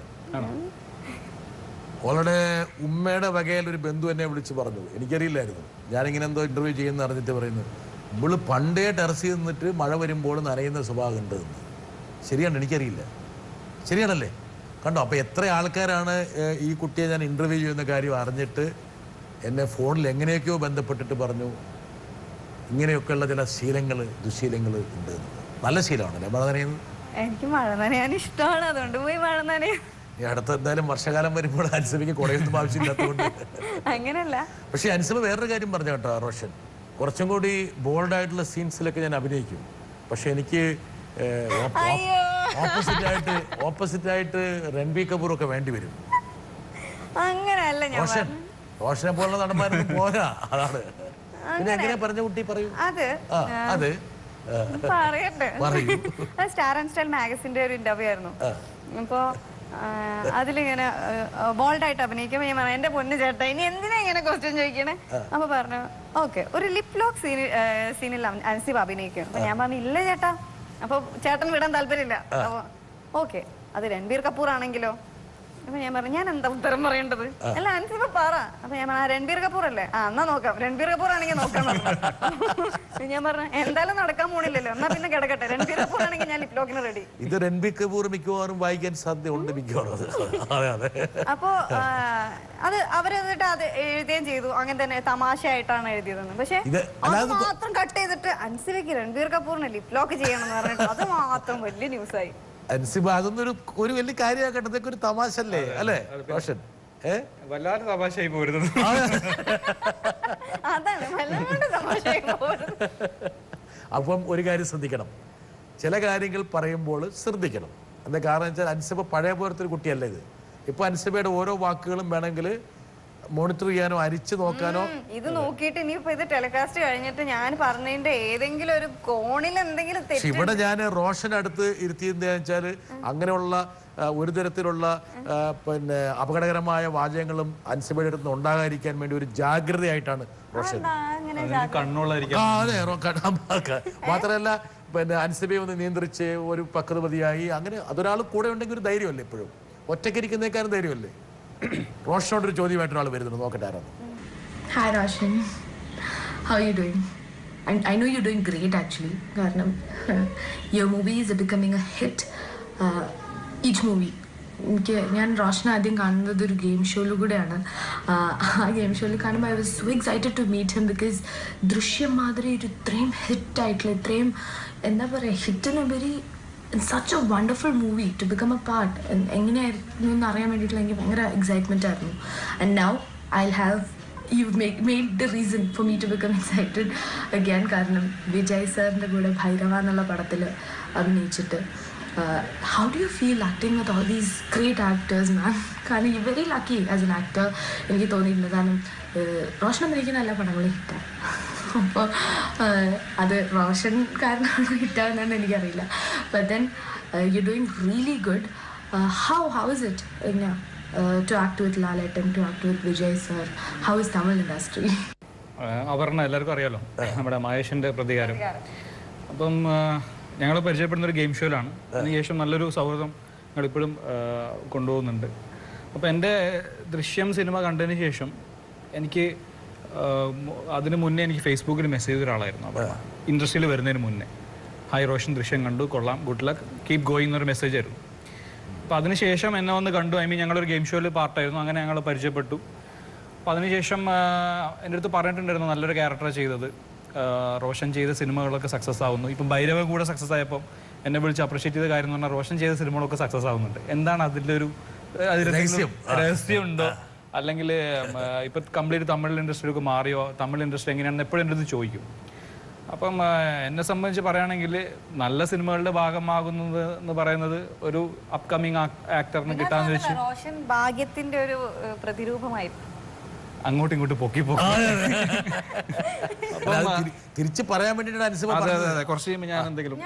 S1: അവളുടെ ഉമ്മയുടെ വകയിൽ ഒരു ബന്ധു എന്നെ വിളിച്ച് പറഞ്ഞു, എനിക്കറിയില്ലായിരുന്നു, ഞാനിങ്ങനെ എന്തോ ഇന്റർവ്യൂ ചെയ്യുന്ന അറിഞ്ഞിട്ട് പറയുന്നു, ഇവള് പണ്ടേ ടെറസിൽ നിന്നിട്ട് മഴ വരുമ്പോൾ നനയുന്ന സ്വഭാവം ഉണ്ട് എന്ന്. ശരിയാണ്, എനിക്കറിയില്ല. ശരിയാണല്ലേ? കണ്ടോ? അപ്പോൾ എത്ര ആൾക്കാരാണ് ഈ കുട്ടിയെ ഞാൻ ഇന്റർവ്യൂ ചെയ്യുന്ന കാര്യം അറിഞ്ഞിട്ട് എന്നെ ഫോണിൽ എങ്ങനെയൊക്കെയോ ബന്ധപ്പെട്ടിട്ട് പറഞ്ഞു ഇങ്ങനെയൊക്കെയുള്ള ചില ശീലങ്ങൾ ദുശീലങ്ങൾ ഉണ്ട്. നല്ല ശീലമാണല്ലേ മഴ നനയുന്നത്?
S3: എനിക്ക് മഴ നനയാൻ ഇഷ്ടമാണ്, അതുകൊണ്ട് പോയി മഴ നനയാൻ.
S1: ഈ അടുത്ത എന്തായാലും വർഷകാലം വരുമ്പോൾ അൻസിബയ്ക്ക് കുടയൊന്നും ആവശ്യമില്ലാത്തതുകൊണ്ട്
S3: അങ്ങനെയല്ല.
S1: പക്ഷെ അൻസിബ വേറൊരു കാര്യം പറഞ്ഞു കേട്ടോ റോഷൻ, കുറച്ചും കൂടി ബോൾഡായിട്ടുള്ള സീൻസിലൊക്കെ ഞാൻ അഭിനയിക്കും. പക്ഷെ എനിക്ക് ഓപ്പോസിറ്റായിട്ട് ഓപ്പോസിറ്റായിട്ട് രൺബീർ കപൂർ ഒക്കെ വേണ്ടി വരും.
S3: അങ്ങനെയല്ല
S1: റോഷൻ റോഷനെ പോലുള്ള നടന്മാരൊന്നും പോരാ. അതാണ്. പിന്നെ എങ്ങനെയാ പറഞ്ഞ കുട്ടി പറയൂ.
S3: അത്
S1: അത്
S3: പറയട്ടെ. സ്റ്റാർ ആൻഡ് സ്റ്റൈൽ മാഗസിന്റെ ഒരു ഇന്റർവ്യൂ ആയിരുന്നു. അപ്പോ അതിലിങ്ങനെ ബോൾഡായിട്ട് അഭിനയിക്കുമ്പോ ഞാൻ പറഞ്ഞു, എന്റെ പൊന്നു ചേട്ടാ ഇനി എന്തിനാ ഇങ്ങനെ ക്വസ്റ്റ്യൻ ചോദിക്കണേ? അപ്പൊ പറഞ്ഞു ഓക്കെ ഒരു ലിപ് ലോക്ക് സീൻ സീനിൽ അൻസിബ അഭിനയിക്കും. അപ്പൊ ഞാൻ പറഞ്ഞു ഇല്ല ചേട്ടാ, അപ്പൊ ചേട്ടൻ വിടാൻ താല്പര്യമില്ല. അപ്പൊ ഓക്കെ അത് രൺബീർ കപൂർ ആണെങ്കിലോ? അപ്പൊ ഞാൻ പറഞ്ഞു ഞാൻ എന്താ ഉത്തരം പറയേണ്ടത്? അല്ല അൻസിബ പറ. അപ്പൊ ഞാൻ പറഞ്ഞു രൺബീർ കപൂർ അല്ലേ? ആ എന്നാ നോക്കാം, രൺബീർ കപൂർ ആണെങ്കിൽ നോക്കാൻ പറഞ്ഞു. ഞാൻ പറഞ്ഞു എന്തായാലും നടക്കാൻ പോണില്ലല്ലോ, എന്നാ പിന്നെ കിടക്കട്ടെ, രൺബീർ കപൂർ ആണെങ്കിൽ ഞാൻ ലിപ് ലോക്കിന് റെഡി.
S1: ഇത് രൺബീർ കപൂർ മിക്കവാറും വായിക്കാൻ സാധ്യതയുണ്ട് മിക്കവാറും.
S3: അപ്പോ അത് അവരെന്നിട്ട് അത് എഴുതുകയും ചെയ്തു. അങ്ങനെ തന്നെ തമാശയായിട്ടാണ് എഴുതിയതെന്ന്. പക്ഷെ അത് മാത്രം കട്ട് ചെയ്തിട്ട് അൻസിബയ്ക്ക് രൺബീർ കപൂറിനെ ലിപ് ലോക്ക് ചെയ്യണം എന്ന് പറഞ്ഞിട്ട് അത് മാത്രം വലിയ ന്യൂസായി.
S1: അൻസിബ അതൊന്നും ഒരു ഒരു വലിയ കാര്യമാക്കട്ടെ, ഇതൊക്കെ ഒരു തമാശല്ലേ അല്ലേ റോഷൻ? ഏഹ്
S4: വല്ലാതെ തമാശയായി പോരുന്നത്.
S1: അപ്പം ഒരു കാര്യം ശ്രദ്ധിക്കണം, ചില കാര്യങ്ങൾ പറയുമ്പോൾ ശ്രദ്ധിക്കണം. എന്താ കാരണം വെച്ചാൽ അൻസിബ പഴയ പോലത്തെ ഒരു കുട്ടിയല്ല ഇത്. ഇപ്പൊ അൻസിബയുടെ ഓരോ വാക്കുകളും വേണമെങ്കിൽ മോണിറ്റർ ചെയ്യാനോ അരിച്ചു നോക്കാനോ.
S3: ഇത് നോക്കിയിട്ട് ഇനിയിപ്പോ ഇത് ടെലികാസ്റ്റ് കഴിഞ്ഞിട്ട് ഞാൻ പറഞ്ഞതിന്റെ ഏതെങ്കിലും ഒരു കോണിൽ എന്തെങ്കിലും തെറ്റ്.
S1: ഇവിടെ ഞാൻ റോഷൻ അടുത്ത് ഇരുത്തിയെന്ന് വെച്ചാല് അങ്ങനെയുള്ള ഒരു തരത്തിലുള്ള പിന്നെ അപകടകരമായ വാചകങ്ങളും അൻസിബയുടെ അടുത്ത് ഉണ്ടാകാതിരിക്കാൻ വേണ്ടി ഒരു ജാഗ്രതയായിട്ടാണ് റോഷൻ. മാത്രമല്ല പിന്നെ അൻസിബയെ ഒന്ന് നിയന്ത്രിച്ച് ഒരു പക്വതമതിയായി അങ്ങനെ അതൊരാൾ കൂടെ ഉണ്ടെങ്കിൽ ഒരു ധൈര്യമല്ലേ? എപ്പോഴും ഒറ്റയ്ക്കിരിക്കുന്നേക്കാരും ധൈര്യമല്ലേ? റോഷനോടൊരു ചോദ്യമായിട്ട് ഒരാൾ വരുന്നുണ്ട്, നോക്കട്ടെ ആരാണ്.
S6: Hi Roshan, how are you doing? And I know you're doing great actually. കാരണം your movies are becoming a hit. Uh, each movie. എനിക്ക് ഞാൻ റോഷനെ ആദ്യം കാണുന്നത് ഒരു ഗെയിം ഷോയിൽ കൂടെയാണ്. ആ ഗെയിം ഷോയിൽ കാണുമ്പോൾ I was so excited to meet him because Drishyam മാതിരി ഒരു ഇത്രയും ഹിറ്റായിട്ടുള്ള ഇത്രയും എന്താ പറയുക ഹിറ്റിനുപരി such a wonderful movie to become a part. എങ്ങനെയായിരുന്നു എന്ന് അറിയാൻ വേണ്ടിയിട്ടുള്ള എനിക്ക് ഭയങ്കര എക്സൈറ്റ്മെന്റ് ആയിരുന്നു. And now I have you make made the reason for me to become excited again. കാരണം വിജയ് സാറിൻ്റെ കൂടെ ഭൈരവ എന്നുള്ള പടത്തിൽ അഭിനയിച്ചിട്ട് how do you feel acting with all these great actors ma'am? കാരണം you very lucky as an actor എനിക്ക് തോന്നിയിട്ടുണ്ട്. കാരണം റോഷൻ അഭിനയിക്കുന്ന എല്ലാ പടങ്ങളും ഹിറ്റാണ്. അപ്പോൾ അത് റോഷൻ കാരണമാണ് ഹിറ്റാകുന്നതെന്ന് എനിക്കറിയില്ല. But then you doing really good. How how is it to act with Lalettan, to act with Vijay sir? How is Tamil industry?
S4: Aparna എല്ലാവർക്കും അറിയാലോ, നമ്മുടെ മഹേഷിൻ്റെ പ്രതികാരം. അപ്പം ഞങ്ങൾ പരിചയപ്പെടുന്ന ഒരു ഗെയിം ഷോയിലാണ്. അതിനുശേഷം നല്ലൊരു സൗഹൃദം ഞങ്ങളിപ്പോഴും കൊണ്ടുപോകുന്നുണ്ട്. അപ്പോൾ എൻ്റെ ദൃശ്യം സിനിമ കണ്ടതിന് ശേഷം എനിക്ക് അതിന് മുന്നേ എനിക്ക് ഫേസ്ബുക്കിൽ മെസ്സേജ് ചെയ്ത ഒരാളായിരുന്നു. അപ്പോൾ ഇൻഡസ്ട്രിയിൽ വരുന്നതിന് മുന്നേ ഹായ് റോഷൻ ദൃശ്യം കണ്ടു, കൊള്ളാം, ഗുഡ് ലക്ക്, കീപ് ഗോയിങ് എന്നൊരു മെസ്സേജ് ആയിരുന്നു. അപ്പോൾ അതിനുശേഷം എന്നെ വന്ന് കണ്ടു. ഐ മീൻ ഞങ്ങളൊരു ഗെയിം ഷോയിൽ പാർട്ടായിരുന്നു. അങ്ങനെ ഞങ്ങൾ പരിചയപ്പെട്ടു. അപ്പോൾ അതിനുശേഷം എൻ്റെ അടുത്ത് പറഞ്ഞിട്ടുണ്ടായിരുന്നു നല്ലൊരു ക്യാരക്ടറാണ് ചെയ്തത്, റോഷൻ ചെയ്ത സിനിമകളൊക്കെ സക്സസ് ആവുന്നു. ഇപ്പം ഭൈരവ കൂടെ സക്സസ് ആയപ്പോൾ എന്നെ വിളിച്ച് അപ്രീഷിയേറ്റ് ചെയ്ത കാര്യം എന്ന് പറഞ്ഞാൽ റോഷൻ ചെയ്ത സിനിമകളൊക്കെ സക്സസ് ആവുന്നുണ്ട്. എന്താണ് അതിൻ്റെ ഒരു രഹസ്യമുണ്ടോ? അല്ലെങ്കിൽ ഇപ്പം കംപ്ലീറ്റ് തമിഴ് ഇൻഡസ്ട്രിയിലേക്ക് മാറിയോ, തമിഴ് ഇൻഡസ്ട്രി എങ്ങനെയാണെന്ന് എപ്പോഴും എൻ്റെ അടുത്ത് ചോദിക്കും. അപ്പം എന്നെ സംബന്ധിച്ച് പറയുകയാണെങ്കിൽ നല്ല സിനിമകളുടെ ഭാഗമാകുന്നത് എന്ന് പറയുന്നത് ഒരു അപ്കമിങ് ആക്ടറിന് കിട്ടാന്ന് വെച്ച്
S3: റോഷൻ ഭാഗ്യത്തിന്റെ ഒരു പ്രതിരൂപമായി.
S4: അങ്ങോട്ടും ഇങ്ങോട്ടും പൊക്കി പൊക്കി
S1: തിരിച്ചു പറയാൻ വേണ്ടിയിട്ടാണ് അൻസിബ
S4: അതെ അതെ അതെ കുറച്ച് കഴിയുമ്പോൾ ഞാൻ എന്തെങ്കിലും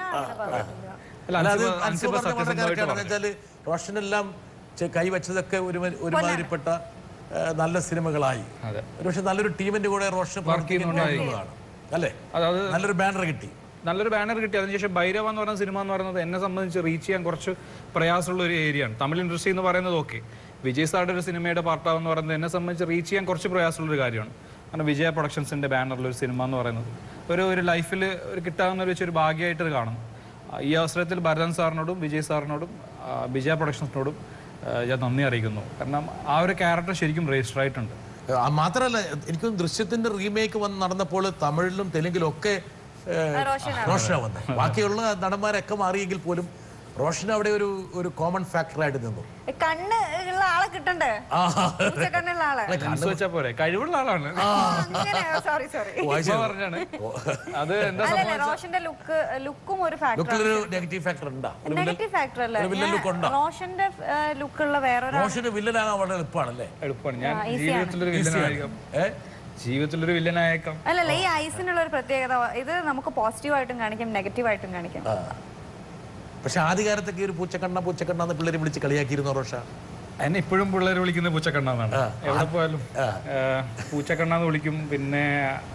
S1: റോഷനെല്ലാം കൈവച്ചതൊക്കെ ഒരു ഒരുമാതിരിപ്പെട്ട നല്ല സിനിമകളായി. പക്ഷെ നല്ലൊരു ടീമിന്റെ കൂടെ റോഷൻ പ്രവർത്തിക്കുന്നതാണ് അല്ലേ? നല്ലൊരു ബാനർ കിട്ടി
S4: നല്ലൊരു ബാനർ കിട്ടി. അതിനുശേഷം ഭൈരവ എന്ന് പറയുന്ന സിനിമ എന്ന് പറയുന്നത് എന്നെ സംബന്ധിച്ച് റീച്ച് ചെയ്യാൻ കുറച്ച് പ്രയാസമുള്ള ഒരു ഏരിയയാണ്. തമിഴ് ഇൻഡസ്ട്രി എന്ന് പറയുന്നത് ഓക്കെ, വിജയ് സാറുടെ ഒരു സിനിമയുടെ പാർട്ടാവെന്ന് പറയുന്നത് എന്നെ സംബന്ധിച്ച് റീച്ച് ചെയ്യാൻ കുറച്ച് പ്രയാസമുള്ളൊരു കാര്യമാണ്. കാരണം വിജയ പ്രൊഡക്ഷൻസിൻ്റെ ബാനറിലൊരു സിനിമ എന്ന് പറയുന്നത് ഒരു ഒരു ലൈഫിൽ ഒരു കിട്ടാവുന്ന ഒരു വെച്ചൊരു ഭാഗ്യമായിട്ട് കാണും. ഈ അവസരത്തിൽ ഭരതൻ സാറിനോടും വിജയ് സാറിനോടും വിജയ പ്രൊഡക്ഷൻസിനോടും ഞാൻ നന്ദി അറിയിക്കുന്നു. കാരണം ആ ഒരു ക്യാരക്ടർ ശരിക്കും രജിസ്റ്റർ ആയിട്ടുണ്ട്.
S1: മാത്രമല്ല എനിക്കും ദൃശ്യത്തിന്റെ റീമേക്ക് വന്ന് നടന്നപ്പോൾ തമിഴിലും തെലുങ്കിലും ഒക്കെ റോഷന വന്നു. ബാക്കിയുള്ള നടന്മാരൊക്കെ മാറിയെങ്കിൽ പോലും റോഷൻ അവിടെ ഒരു ഒരു കോമൺ ഫാക്ടറായിട്ട് നിന്നു.
S3: കണ്ണ് ഉള്ള ആളെ കിട്ടണ്ടേ? കണ്ണുള്ള ആളെ
S4: വെച്ചാ പോരെ, കഴിവുള്ള ആളാണ്.
S3: സോറി സോറി
S4: അത് എന്താ
S3: റോഷന്റെ ലുക്ക് ലുക്കും ഒരു ഫാക്ടർ,
S1: നെഗറ്റീവ് ഫാക്ടർ ഉണ്ടാ?
S3: നെഗറ്റീവ് ഫാക്ടർ അല്ല, റോഷന്റെ ലുക്കുള്ള വേറെ
S1: റോഷന് വില്ലനാകാൻ വളരെ എളുപ്പമാണല്ലേ?
S4: എളുപ്പമാണ്. ഞാൻ ജീവിതത്തിലൊരു വില്ലനായിരിക്കും ജീവിതത്തിലൊരു വില്ലനായേക്കാം.
S3: അല്ലല്ല, ഈ ഐസിനുള്ള ഒരു പ്രത്യേകത ഇത് നമുക്ക് പോസിറ്റീവായിട്ടും കാണിക്കാം നെഗറ്റീവായിട്ടും കാണിക്കാം.
S1: പക്ഷെ ആദ്യകാലത്തൊക്കെ ഒരു പൂച്ചക്കണ്ണ പൂച്ചക്കണ്ണന്ന് പിള്ളേരെ വിളിച്ച് കളിയാക്കിയിരുന്നു റോഷ.
S4: എന്നെ ഇപ്പോഴും പിള്ളേർ വിളിക്കുന്നത് പൂച്ചക്കണ്ണാന്നാണ്. എവിടെ പോയാലും പൂച്ചക്കണ്ണാന്ന് വിളിക്കും. പിന്നെ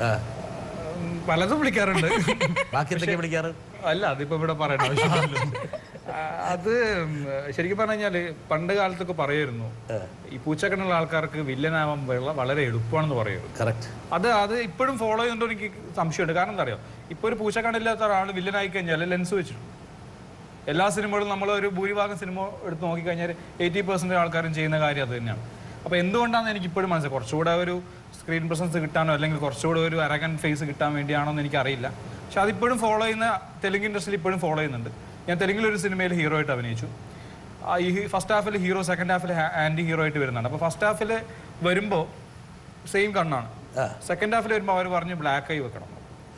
S4: പലതും വിളിക്കാറുണ്ട്.
S1: ബാക്കി എന്തൊക്കെ വിളിക്കാറ്?
S4: അല്ല, അതിപ്പോ ഇവിടെ പറയണ ആവശ്യമില്ല. അത് ശരിക്കും പറഞ്ഞു കഴിഞ്ഞാല് പണ്ട് കാലത്തൊക്കെ പറയായിരുന്നു ഈ പൂച്ചക്കണ്ണുള്ള ആൾക്കാർക്ക് വില്ലനാവാൻ വളരെ എളുപ്പമാണെന്ന് പറയുന്നത്. അത് അത് ഇപ്പോഴും ഫോളോ ചെയ്യുന്നുണ്ടോ എനിക്ക് സംശയമുണ്ട്. കാരണം എന്താ അറിയോ, ഇപ്പൊ ഒരു പൂച്ചക്കണ്ണില്ലാത്ത ഒരാൾ വില്ലനായി കഴിഞ്ഞാൽ ലെൻസ് വെച്ചിട്ടു എല്ലാ സിനിമകളും നമ്മൾ ഒരു ഭൂരിഭാഗം സിനിമ എടുത്ത് നോക്കിക്കഴിഞ്ഞാൽ എയ്റ്റി പെർസെൻറ്റ് ആൾക്കാരും ചെയ്യുന്ന കാര്യം അത് തന്നെയാണ്. അപ്പോൾ എന്തുകൊണ്ടാണെന്ന് എനിക്ക് ഇപ്പോഴും മനസ്സിലായി. കുറച്ചുകൂടെ ഒരു സ്ക്രീൻ പ്രസൻസ് കിട്ടാനോ അല്ലെങ്കിൽ കുറച്ചുകൂടെ ഒരു അരഗൻ ഫേസ് കിട്ടാൻ വേണ്ടിയാണോ എന്ന് എനിക്കറിയില്ല. പക്ഷെ അതിപ്പോഴും ഫോളോ ചെയ്യുന്ന തെലുങ്ക് ഇൻഡസ്ട്രിയിൽ ഇപ്പോഴും ഫോളോ ചെയ്യുന്നുണ്ട്. ഞാൻ തെലുങ്കിലൊരു സിനിമയിൽ ഹീറോ ആയിട്ട് അഭിനയിച്ചു. ഈ ഫസ്റ്റ് ഹാഫിൽ ഹീറോ, സെക്കൻഡ് ഹാഫിൽ ആൻറ്റി ഹീറോ ആയിട്ട് വരുന്നുണ്ട്. അപ്പോൾ ഫസ്റ്റ് ഹാഫിൽ വരുമ്പോൾ സെയിം കണ്ണാണ്, സെക്കൻഡ് ഹാഫിൽ വരുമ്പോൾ അവർ പറഞ്ഞു ബ്ലാക്ക് ആയി വെക്കണം.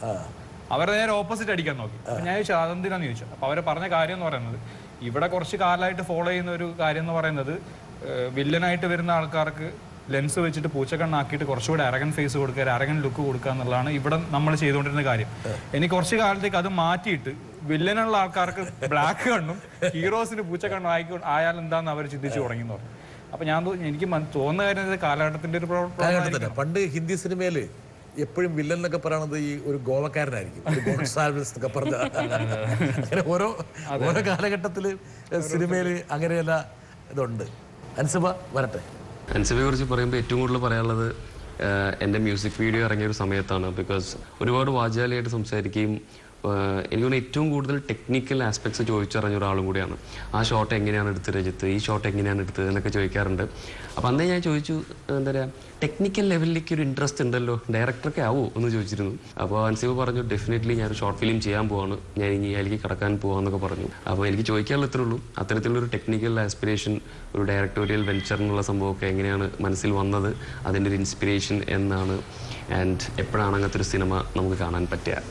S4: അവരെ നേരെ ഓപ്പോസിറ്റ് അടിക്കാൻ നോക്കി. അപ്പം ഞാൻ ചോദിച്ചു അതെന്തിനാന്ന് ചോദിച്ചു. അപ്പോൾ അവർ പറഞ്ഞ കാര്യം എന്ന് പറയുന്നത് ഇവിടെ കുറച്ച് കാലമായിട്ട് ഫോളോ ചെയ്യുന്ന ഒരു കാര്യം എന്ന് പറയുന്നത് വില്ലനായിട്ട് വരുന്ന ആൾക്കാർക്ക് ലെൻസ് വെച്ചിട്ട് പൂച്ചക്കണ്ണാക്കിയിട്ട് കുറച്ചുകൂടി അരഗൻ ഫേസ് കൊടുക്കുക, അരഗൻ ലുക്ക് കൊടുക്കുക എന്നുള്ളതാണ് ഇവിടെ നമ്മൾ ചെയ്തുകൊണ്ടിരുന്ന കാര്യം. എനിക്ക് കുറച്ച് കാലത്തേക്ക് അത് മാറ്റിയിട്ട് വില്ലനുള്ള ആൾക്കാർക്ക് ബ്ലാക്ക് കണ്ണും ഹീറോസിന് പൂച്ചക്കണ്ണും ആയി ആയാൽ എന്താണെന്ന് അവർ ചിന്തിച്ചു തുടങ്ങി എന്ന് പറഞ്ഞു. അപ്പം ഞാൻ എനിക്ക് തോന്നുന്ന കാര്യം കാലഘട്ടത്തിന്റെ ഒരു പ്രവർത്തനം.
S1: പണ്ട് ഹിന്ദി സിനിമയില് എപ്പോഴും വില്ലൻ എന്നൊക്കെ പറയണത് ഈ ഒരു ഗോവക്കാരനായിരിക്കും, എന്നൊക്കെ പറഞ്ഞ അങ്ങനെ ഓരോ ഓരോ കാലഘട്ടത്തില് സിനിമയില് അങ്ങനെയല്ല ഇതുണ്ട്. അൻസിബ വരട്ടെ.
S7: അൻസിബയെ കുറിച്ച് പറയുമ്പോൾ ഏറ്റവും കൂടുതൽ പറയാനുള്ളത് എൻ്റെ മ്യൂസിക് വീഡിയോ ഇറങ്ങിയ ഒരു സമയത്താണ്. ബിക്കോസ് ഒരുപാട് വാചാലിയായിട്ട് സംസാരിക്കുകയും എനിക്ക് തോന്നുന്നു ഏറ്റവും കൂടുതൽ ടെക്നിക്കൽ ആസ്പെക്ട്സ് ചോദിച്ചറിഞ്ഞ ഒരാളും കൂടിയാണ്. ആ ഷോട്ട് എങ്ങനെയാണ് എടുത്ത് രചിത്ത്, ഈ ഷോട്ട് എങ്ങനെയാണ് എടുത്തത് എന്നൊക്കെ ചോദിക്കാറുണ്ട്. അപ്പോൾ അന്നേ ഞാൻ ചോദിച്ചു, എന്താ പറയുക, ടെക്നിക്കൽ ലെവലിലേക്ക് ഒരു ഇൻട്രസ്റ്റ് ഉണ്ടല്ലോ, ഡയറക്ടറൊക്കെ ആവുമോ എന്ന് ചോദിച്ചിരുന്നു. അപ്പോൾ അൻസിബ പറഞ്ഞു ഡെഫിനറ്റ്ലി ഞാനൊരു ഷോർട്ട് ഫിലിം ചെയ്യാൻ പോവാണ്, ഞാൻ ഇനി അതിലേക്ക് കടക്കാൻ പോകാമെന്നൊക്കെ പറഞ്ഞു. അപ്പോൾ എനിക്ക് ചോദിക്കാനുള്ള ഇത്രേ ഉള്ളൂ, അത്തരത്തിലൊരു ടെക്നിക്കൽ ആസ്പിറേഷൻ, ഒരു ഡയറക്ടോറിയൽ വെഞ്ചർ എന്നുള്ള സംഭവമൊക്കെ എങ്ങനെയാണ് മനസ്സിൽ വന്നത്, അതിൻ്റെ ഒരു ഇൻസ്പിറേഷൻ എന്നാണ്, ആൻഡ് എപ്പോഴാണ് അങ്ങനത്തെ ഒരു സിനിമ നമുക്ക് കാണാൻ പറ്റുക.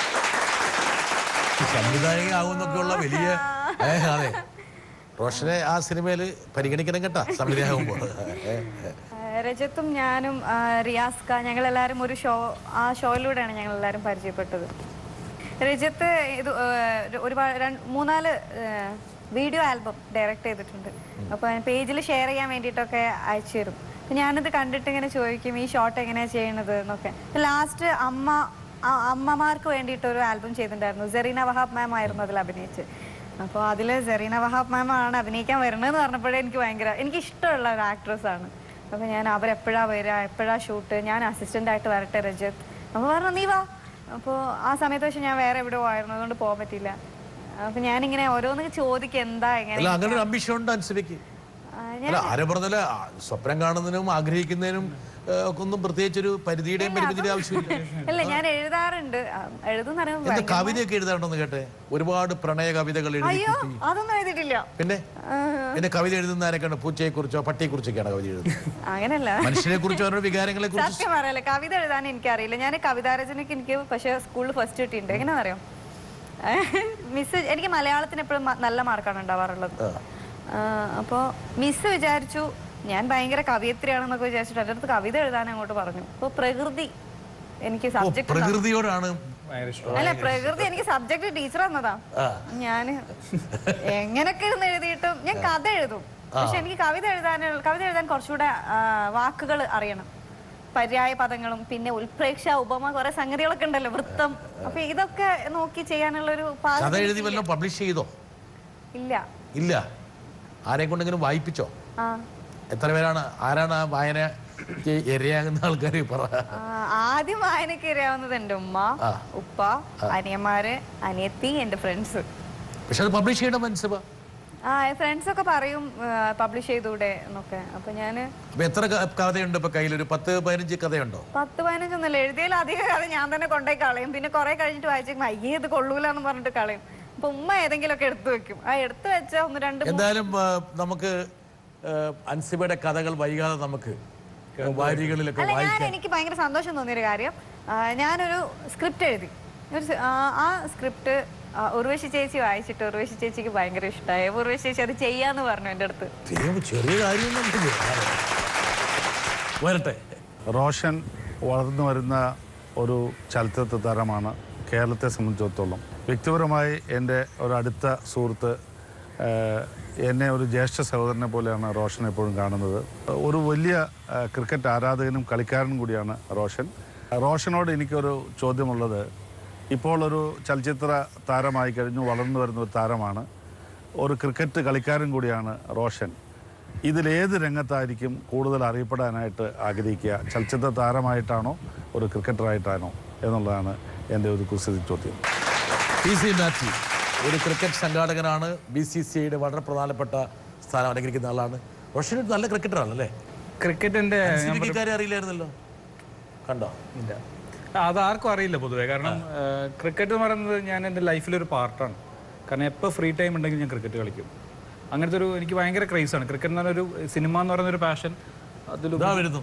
S1: സംവിധായക ആവുന്നൊക്കെയുള്ള വലിയ അതെ റോഷനെ ആ സിനിമയിൽ പരിഗണിക്കണം കേട്ടാ സംവിധായകമാകുമ്പോൾ.
S3: രജത്തും ഞാനും റിയാസ്ക ഞങ്ങളെല്ലാവരും ഒരു ഷോ, ആ ഷോയിലൂടെയാണ് ഞങ്ങളെല്ലാവരും പരിചയപ്പെട്ടത്. രജത്ത് ഇത് ഒരുപാട് മൂന്നാല് വീഡിയോ ആൽബം ഡയറക്റ്റ് ചെയ്തിട്ടുണ്ട്. അപ്പോൾ പേജിൽ ഷെയർ ചെയ്യാൻ വേണ്ടിയിട്ടൊക്കെ അയച്ചു തരും. ഞാനിത് കണ്ടിട്ട് ഇങ്ങനെ ചോദിക്കും ഈ ഷോട്ട് എങ്ങനെയാണ് ചെയ്യണത് എന്നൊക്കെ. ലാസ്റ്റ് അമ്മ അമ്മമാർക്ക് വേണ്ടിയിട്ട് ഒരു ആൽബം ചെയ്തിട്ടുണ്ടായിരുന്നു. സെറീന വഹാബ് മാം ആയിരുന്നു അതിൽ അഭിനയിച്ച്. അപ്പോൾ അതിൽ സെറീന വഹാബ് മാം ആണ് അഭിനയിക്കാൻ വരുന്നതെന്ന് പറഞ്ഞപ്പോഴേ എനിക്ക് ഭയങ്കര എനിക്ക് ഇഷ്ടമുള്ള ഒരു ആക്ട്രസ് ആണ്. അപ്പോൾ ഞാൻ അവരെപ്പോഴാണ് വരിക, എപ്പോഴാണ് ഷൂട്ട്, ഞാൻ അസിസ്റ്റൻ്റ് ആയിട്ട് വരട്ടെ രജത്ത്. അപ്പോൾ പറഞ്ഞു നീ വാ. അപ്പോൾ ആ സമയത്ത് പക്ഷെ ഞാൻ വേറെ എവിടെ പോയിരുന്നു, അതുകൊണ്ട് പോകാൻ പറ്റില്ല. അപ്പോൾ ഞാനിങ്ങനെ ഓരോന്ന് ചോദിക്കുക എന്താ എങ്ങനെ.
S1: അങ്ങനെ ഒരു അംബിഷൻ ഉണ്ട് അൻസിബയ്ക്ക്? ആരെ പറഞ്ഞാല് സ്വപ്നം കാണുന്നതിനും ആഗ്രഹിക്കുന്നതിനും ഒന്നും പ്രത്യേകിച്ചൊരു പരിധിയുടെയും പരിമിതിയുടെ ആവശ്യമില്ല.
S3: അല്ല, ഞാൻ എഴുതാറുണ്ട്. എഴുതുന്ന
S1: കവിതയൊക്കെ എഴുതാറുണ്ടെന്ന് കേട്ടെ, ഒരുപാട് പ്രണയ കവിതകൾ എഴുതി.
S3: അതൊന്നും എഴുതിയിട്ടില്ല.
S1: പിന്നെ പിന്നെ കവിത എഴുതുന്ന ആരൊക്കെയാണ്? പൂച്ചയെ കുറിച്ചോ പട്ടിയെ കുറിച്ചൊക്കെയാണ് കവിത എഴുതുന്നത്?
S3: അങ്ങനല്ല,
S1: മനുഷ്യനെ കുറിച്ചോ അവരുടെ വികാരങ്ങളെ കുറിച്ച്.
S3: സത്യം പറയല്ലേ, കവിത എഴുതാൻ എനിക്കറിയില്ല. ഞാൻ കവിതാരചനയ്ക്ക് എനിക്ക് പക്ഷെ സ്കൂളിൽ ഫസ്റ്റ് കിട്ടിയിട്ടുണ്ട്. എങ്ങനെയാ അറിയാം, മിസ് എനിക്ക് മലയാളത്തിന് എപ്പോഴും നല്ല മാർക്കാണ് ഉണ്ടാവാറുള്ളത്. അപ്പോൾ മിസ് വിചാരിച്ചു ഞാൻ ഭയങ്കര കവിയത്രിയാണെന്നൊക്കെ വിചാരിച്ചിട്ട് എൻ്റെ അടുത്ത് കവിത എഴുതാൻ അങ്ങോട്ട് പറഞ്ഞു. അപ്പോൾ പ്രകൃതി എനിക്ക് സബ്ജക്ട്
S1: പ്രകൃതിയോടാണ്
S3: അല്ല പ്രകൃതി എനിക്ക് സബ്ജക്ട് ടീച്ചർ തന്നതാ. ഞാൻ എങ്ങനൊക്കെ ഇരുന്ന് എഴുതിയിട്ടും ഞാൻ കഥ എഴുതും. പക്ഷെ എനിക്ക് കവിത എഴുതാൻ കവിത എഴുതാൻ കുറച്ചുകൂടെ വാക്കുകൾ അറിയണം, പര്യായ പദങ്ങളും പിന്നെ ഉൽപ്രേക്ഷ ഉപമ കുറെ സംഗതികളൊക്കെ ഉണ്ടല്ലോ, വൃത്തം. അപ്പൊ ഇതൊക്കെ നോക്കി ചെയ്യാനുള്ളൊരു
S1: പബ്ലിഷ് ചെയ്തോ?
S3: ഇല്ല
S1: ഇല്ല. ആരെ കൊണ്ടെങ്കിലും വായിപ്പിച്ചോ? എത്ര പേരാണ്? ആരാണ് ആ വായന ഇരയാകുന്ന ആൾക്കാർ?
S3: ആദ്യം വായനക്ക് ഇരയാവുന്നത് എന്റെ ഉമ്മ, ഉപ്പ, അനിയന്മാര്, അനിയത്തി, എന്റെ ഫ്രണ്ട്സ്.
S1: പക്ഷെ അത് പബ്ലിഷ് ചെയ്യണം മനസ്സിലാ.
S3: ആ ഫ്രണ്ട്സ് ഒക്കെ പറയും പബ്ലിഷ് ചെയ്തൂടെ എന്നൊക്കെ. അപ്പൊ ഞാന്
S1: എത്ര കഥയുണ്ട് ഇപ്പൊ കയ്യിൽ? ഒരു പത്ത് പതിനഞ്ച് കഥയുണ്ടോ?
S3: പത്ത് പതിനഞ്ചൊന്നല്ല, എഴുതിയാൽ അധികം കഥ ഞാൻ തന്നെ കൊണ്ടുപോയി കളയും. പിന്നെ കുറെ കഴിഞ്ഞിട്ട് വായിച്ചേക്കും അയ്യേ ഇത് കൊള്ളൂലെന്ന് പറഞ്ഞിട്ട് കളയും. അപ്പൊ ഉമ്മ ഏതെങ്കിലും ഒക്കെ എടുത്തു വെക്കും. ആ എടുത്തു വെച്ച ഒന്ന് രണ്ട്.
S1: എന്തായാലും നമുക്ക് അൻസിബയുടെ കഥകൾ വൈകാതെ നമുക്ക് വാരികളിലൊക്കെ വായിക്കാം.
S3: എനിക്ക് ഭയങ്കര സന്തോഷം തോന്നിയൊരു കാര്യം, ഞാനൊരു സ്ക്രിപ്റ്റ് എഴുതി. ആ സ്ക്രിപ്റ്റ് ഉർവശി ചേച്ചി വായിച്ചിട്ട് ഉർവശി ചേച്ചിക്ക് ഭയങ്കര ഇഷ്ടമായി. ഉർവശി ചേച്ചി അത് ചെയ്യാന്ന് പറഞ്ഞു എൻ്റെ അടുത്ത്.
S1: ചെറിയ കാര്യം വരട്ടെ.
S8: റോഷൻ വളർന്നു വരുന്ന ഒരു ചലച്ചിത്ര താരമാണ് കേരളത്തെ സംബന്ധിച്ചിടത്തോളം. വ്യക്തിപരമായി എൻ്റെ ഒരു അടുത്ത സുഹൃത്ത്, എന്നെ ഒരു ജ്യേഷ്ഠ സഹോദരനെ പോലെയാണ് റോഷൻ എപ്പോഴും കാണുന്നത്. ഒരു വലിയ ക്രിക്കറ്റ് ആരാധകനും കളിക്കാരനും കൂടിയാണ് റോഷൻ. റോഷനോട് എനിക്കൊരു ചോദ്യമുള്ളത്, ഇപ്പോൾ ഒരു ചലച്ചിത്ര താരമായി കഴിഞ്ഞു, വളർന്നു വരുന്ന ഒരു താരമാണ്, ഒരു ക്രിക്കറ്റ് കളിക്കാരൻ കൂടിയാണ് റോഷൻ. ഇതിലേത് രംഗത്തായിരിക്കും കൂടുതൽ അറിയപ്പെടാനായിട്ട് ആഗ്രഹിക്കുക? ചലച്ചിത്ര താരമായിട്ടാണോ ഒരു ക്രിക്കറ്ററായിട്ടാണോ എന്നുള്ളതാണ് എൻ്റെ ഒരു കുസൃതി ചോദ്യം.
S1: പി സി മാത്യു ഒരു ക്രിക്കറ്റ് സംഘാടകനാണ്, ബി സി സി ഐയുടെ വളരെ പ്രധാനപ്പെട്ട സ്ഥാനം അലങ്കരിക്കുന്ന ആളാണ്. റോഷൻ നല്ല ക്രിക്കറ്ററാണ് അല്ലേ?
S4: ക്രിക്കറ്റിന്റെ
S1: കാര്യം അറിയില്ലായിരുന്നല്ലോ, കണ്ടോ?
S4: ഇല്ല, അതാർക്കും അറിയില്ല പൊതുവെ. കാരണം ക്രിക്കറ്റ് എന്ന് പറയുന്നത് ഞാൻ എൻ്റെ ലൈഫിലൊരു പാർട്ടാണ്. കാരണം എപ്പോൾ ഫ്രീ ടൈം ഉണ്ടെങ്കിൽ ഞാൻ ക്രിക്കറ്റ് കളിക്കും. അങ്ങനത്തെ ഒരു എനിക്ക് ഭയങ്കര ക്രൈസാണ് ക്രിക്കറ്റ് എന്ന് പറഞ്ഞൊരു സിനിമ എന്ന് പറയുന്നൊരു പാഷൻ. അതിൽ
S1: വരുന്നു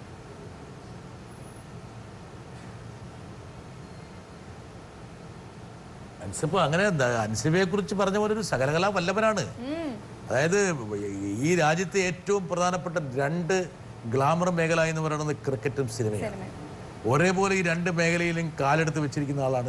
S1: അൻസിബ. അങ്ങനെ അൻസിബയെ കുറിച്ച് പറഞ്ഞ പോലെ ഒരു സകലകലാ വല്ലഭനാണ്. അതായത് ഈ രാജ്യത്തെ ഏറ്റവും പ്രധാനപ്പെട്ട രണ്ട് ഗ്ലാമർ മേഖല എന്ന് പറയുന്നത് ക്രിക്കറ്റും സിനിമയാണ്. ഒരേപോലെ ഈ രണ്ട് മേഖലയിലും കാലെടുത്ത് വെച്ചിരിക്കുന്ന ആളാണ്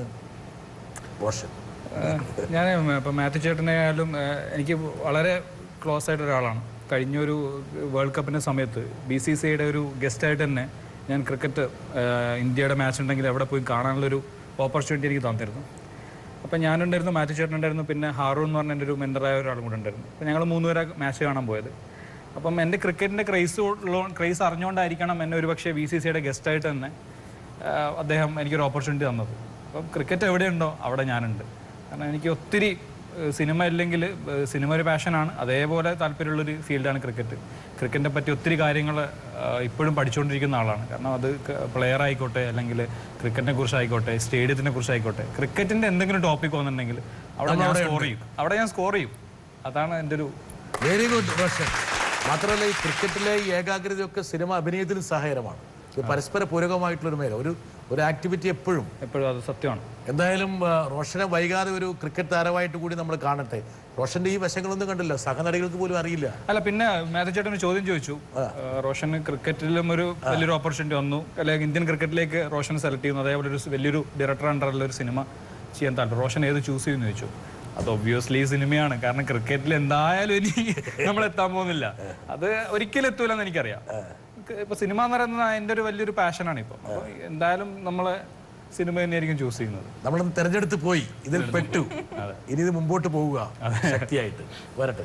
S1: റോഷൻ.
S4: ഞാൻ ഇപ്പം മാത്യു ചേട്ടനെ ആയാലും എനിക്ക് വളരെ ക്ലോസ് ആയിട്ട് ഒരാളാണ്. കഴിഞ്ഞൊരു വേൾഡ് കപ്പിൻ്റെ സമയത്ത് ബി സി സി ഐയുടെ ഒരു ഗസ്റ്റായിട്ട് തന്നെ ഞാൻ ക്രിക്കറ്റ് ഇന്ത്യയുടെ മാച്ച് ഉണ്ടെങ്കിൽ അവിടെ പോയി കാണാനുള്ളൊരു ഓപ്പർച്യൂണിറ്റി എനിക്ക് തന്നിരുന്നു. അപ്പം ഞാനുണ്ടായിരുന്നു, മാത്യു ചേട്ടനുണ്ടായിരുന്നു, പിന്നെ ഹാറൂൺ എന്ന് പറഞ്ഞ എൻ്റെ ഒരു മെൻ്ററായ ഒരാളും കൂടെ ഉണ്ടായിരുന്നു. അപ്പം ഞങ്ങൾ മൂന്നുപേരെ മാച്ച് കാണാൻ പോയത്. അപ്പം എൻ്റെ ക്രിക്കറ്റിൻ്റെ ക്രൈസ് ക്രൈസ് അറിഞ്ഞുകൊണ്ടായിരിക്കണം എന്നെ ഒരുപക്ഷെ ബി സി സിയുടെ ഗസ്റ്റായിട്ട് തന്നെ അദ്ദേഹം എനിക്കൊരു ഓപ്പർച്യൂണിറ്റി തന്നത്. അപ്പം ക്രിക്കറ്റ് എവിടെയുണ്ടോ അവിടെ ഞാനുണ്ട്. കാരണം എനിക്ക് ഒത്തിരി സിനിമ ഇല്ലെങ്കിൽ സിനിമ ഒരു പാഷനാണ്, അതേപോലെ താല്പര്യമുള്ളൊരു ഫീൽഡാണ് ക്രിക്കറ്റ്. ക്രിക്കറ്റിനെ പറ്റി ഒത്തിരി കാര്യങ്ങൾ ഇപ്പോഴും പഠിച്ചുകൊണ്ടിരിക്കുന്ന ആളാണ്. കാരണം അത് പ്ലെയർ ആയിക്കോട്ടെ, അല്ലെങ്കിൽ ക്രിക്കറ്റിനെ കുറിച്ചായിക്കോട്ടെ, സ്റ്റേഡിയത്തിനെ കുറിച്ചായിക്കോട്ടെ, ക്രിക്കറ്റിൻ്റെ എന്തെങ്കിലും ടോപ്പിക് വന്നിട്ടുണ്ടെങ്കിൽ അവിടെ ഞാൻ സ്കോർ ചെയ്യും അവിടെ ഞാൻ സ്കോർ ചെയ്യും അതാണ് എൻ്റെ ഒരു
S1: വെരി ഗുഡ് റോഷൻ. മാത്രമല്ല ഈ ക്രിക്കറ്റിലെ ഈ ഏകാഗ്രതയൊക്കെ സിനിമ അഭിനയത്തിലും സഹായകരമാണ്. പരസ്പര പൂരകമായിട്ടുള്ളൊരു മേഖല, ഒരു ഒരു ആക്ടിവിറ്റി എപ്പോഴും
S4: എപ്പോഴും അത് സത്യമാണ്.
S1: എന്തായാലും റോഷനെ വൈകാതെ ഒരു ക്രിക്കറ്റ് താരമായിട്ട് കൂടി നമ്മൾ കാണട്ടെ. റോഷന്റെ ഈ വശങ്ങളൊന്നും കണ്ടില്ല, സഹനടികൾക്ക് പോലും അറിയില്ല.
S4: അല്ല, പിന്നെ മാത്യു ചേട്ടൻ ഒരു ചോദ്യം ചോദിച്ചു, റോഷന് ക്രിക്കറ്റിലും ഒരു വലിയൊരു ഓപ്പർച്യൂണിറ്റി വന്നു, അല്ലെങ്കിൽ ഇന്ത്യൻ ക്രിക്കറ്റിലേക്ക് റോഷൻ സെലക്ട് ചെയ്യുന്നു, അതേപോലെ ഒരു വലിയൊരു ഡയറക്ടർ അണ്ടറുള്ള ഒരു സിനിമ ചെയ്യാൻ താല്പര്യം, റോഷൻ ഏത് ചൂസ് ചെയ്യുമെന്ന് ചോദിച്ചു. അത് ഒബ്വിയസ്ലി സിനിമയാണ്. കാരണം ക്രിക്കറ്റിൽ എന്തായാലും ഇനി നമ്മൾ എത്താൻ പോകുന്നില്ല, അത് ഒരിക്കലും എത്തൂലെന്ന് എനിക്കറിയാം. ഇപ്പൊ സിനിമ എന്ന് പറയുന്നത് എൻ്റെ ഒരു വലിയൊരു പാഷനാണ്. ഇപ്പം അപ്പൊ എന്തായാലും നമ്മളെ സിനിമ തന്നെയായിരിക്കും ചൂസ് ചെയ്യുന്നത്.
S1: നമ്മളൊന്ന് തെരഞ്ഞെടുത്ത് പോയി, ഇതിൽ പെട്ടു, ഇനി ഇത് മുമ്പോട്ട് പോവുക ശക്തിയായിട്ട് വരട്ടെ.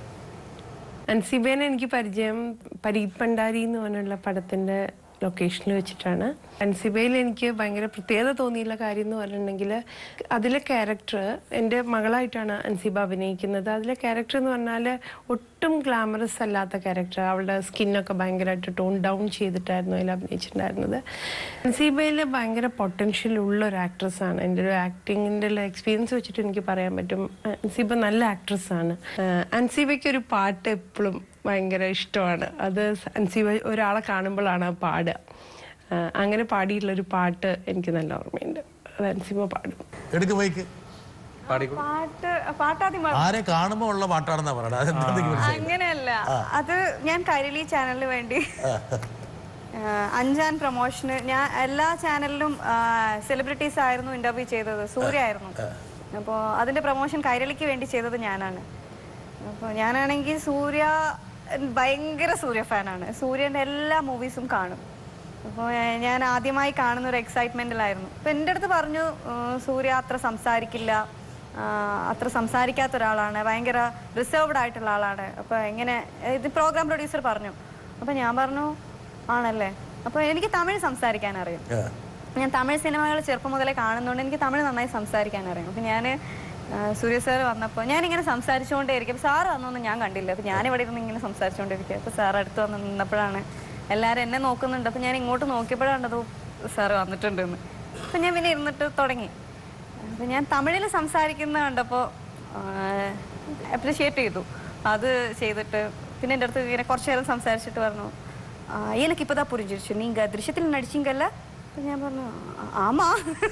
S9: അൻസിബേനെ എനിക്ക് പരിചയം പരീപ്പണ്ടാരി എന്ന് പറഞ്ഞുള്ള പടത്തിന്റെ ലൊക്കേഷനിൽ വെച്ചിട്ടാണ്. അൻസിബയിൽ എനിക്ക് ഭയങ്കര പ്രത്യേകത തോന്നിയുള്ള കാര്യം എന്ന് പറഞ്ഞിട്ടുണ്ടെങ്കിൽ അതിലെ ക്യാരക്ടർ, എൻ്റെ മകളായിട്ടാണ് അൻസിബ അഭിനയിക്കുന്നത്. അതിലെ ക്യാരക്ടർ എന്ന് പറഞ്ഞാൽ ഒട്ടും ഗ്ലാമറസ് അല്ലാത്ത ക്യാരക്ടർ. അവളുടെ സ്കിന്നൊക്കെ ഭയങ്കരമായിട്ട് ടോൺ ഡൗൺ ചെയ്തിട്ടായിരുന്നു അതിൽ അഭിനയിച്ചിട്ടുണ്ടായിരുന്നത്. അൻസിബയിൽ ഭയങ്കര പൊട്ടൻഷ്യൽ ഉള്ള ഒരു ആക്ട്രസ്സാണ്. എൻ്റെ ഒരു ആക്ടിങ്ങിൻ്റെ എക്സ്പീരിയൻസ് വെച്ചിട്ട് എനിക്ക് പറയാൻ പറ്റും അൻസിബ നല്ല ആക്ട്രസ്സാണ്. അൻസിബയ്ക്ക് ഒരു പാട്ട് എപ്പോഴും ഭയങ്കര ഇഷ്ടമാണ്. അത് അൻസിബ ഒരാളെ കാണുമ്പോഴാണ് ആ പാടുക. അങ്ങനെ പാടിയിട്ടുള്ളൊരു പാട്ട് എനിക്ക് നല്ല ഓർമ്മയുണ്ട്. അത് അൻസിബ പാടും.
S1: എടുക്ക് മൈക്ക്.
S3: പാട്ട് പാട്ടാദ്യം
S1: ആരെ കാണുമ്പോ ഉള്ള പാട്ടാണെന്നാ പറയുന്നത്.
S3: അങ്ങനെയല്ല, അത് ഞാൻ കൈരളി ചാനലിന് വേണ്ടി അഞ്ചാൻ പ്രൊമോഷന് ഞാൻ എല്ലാ ചാനലിലും സെലിബ്രിറ്റീസ് ആയിരുന്നു ഇന്റർവ്യൂ ചെയ്തത്. സൂര്യ ആയിരുന്നു. അപ്പോൾ അതിന്റെ പ്രൊമോഷൻ കൈരളിക്ക് വേണ്ടി ചെയ്തത് ഞാനാണ്. അപ്പോൾ ഞാനാണെങ്കിൽ സൂര്യ ഭയങ്കര സൂര്യ ഫാനാണ്. സൂര്യന്റെ എല്ലാ മൂവീസും കാണും. അപ്പോൾ ഞാൻ ആദ്യമായി കാണുന്ന ഒരു എക്സൈറ്റ്മെന്റിലായിരുന്നു. അപ്പം എൻ്റെ അടുത്ത് പറഞ്ഞു സൂര്യ അത്ര സംസാരിക്കില്ല, അത്ര സംസാരിക്കാത്ത ഒരാളാണ്, ഭയങ്കര റിസർവ്ഡ് ആയിട്ടുള്ള ആളാണ്. അപ്പോൾ എങ്ങനെ ഇത് പ്രോഗ്രാം പ്രൊഡ്യൂസർ പറഞ്ഞു. അപ്പം ഞാൻ പറഞ്ഞു ആണല്ലേ. അപ്പോൾ എനിക്ക് തമിഴ് സംസാരിക്കാൻ അറിയാം. ഞാൻ തമിഴ് സിനിമകൾ ചെറുപ്പം മുതലേ കാണുന്നതുകൊണ്ട് എനിക്ക് തമിഴ് നന്നായി സംസാരിക്കാൻ അറിയാം. അപ്പം ഞാൻ സൂര്യ സാർ വന്നപ്പോൾ ഞാനിങ്ങനെ സംസാരിച്ചുകൊണ്ടേയിരിക്കും. അപ്പോൾ സാറ് വന്നൊന്നും ഞാൻ കണ്ടില്ല. അപ്പോൾ ഞാനിവിടെ ഇരുന്ന് ഇങ്ങനെ സംസാരിച്ചുകൊണ്ടിരിക്കുക. അപ്പോൾ സാർ അടുത്ത് വന്ന് നിന്നപ്പോഴാണ് എല്ലാവരും എന്നെ നോക്കുന്നുണ്ട്. അപ്പം ഞാൻ ഇങ്ങോട്ട് നോക്കിയപ്പോഴാണ് അത് സാറ് വന്നിട്ടുണ്ടെന്ന്. അപ്പം ഞാൻ പിന്നെ ഇരുന്നിട്ട് തുടങ്ങി. അപ്പം ഞാൻ തമിഴിൽ സംസാരിക്കുന്ന കണ്ടപ്പോൾ അപ്രിഷിയേറ്റ് ചെയ്തു. അത് ചെയ്തിട്ട് പിന്നെ എൻ്റെ അടുത്ത് ഇങ്ങനെ കുറച്ച് നേരം സംസാരിച്ചിട്ട് പറഞ്ഞു എനിക്കിപ്പോൾ தான் புரிஞ்சிருச்சு நீங்கள் ദൃശ്യത്തിൽ നടിച്ചിങ്കല്ല. അപ്പം ഞാൻ പറഞ്ഞു ആമാ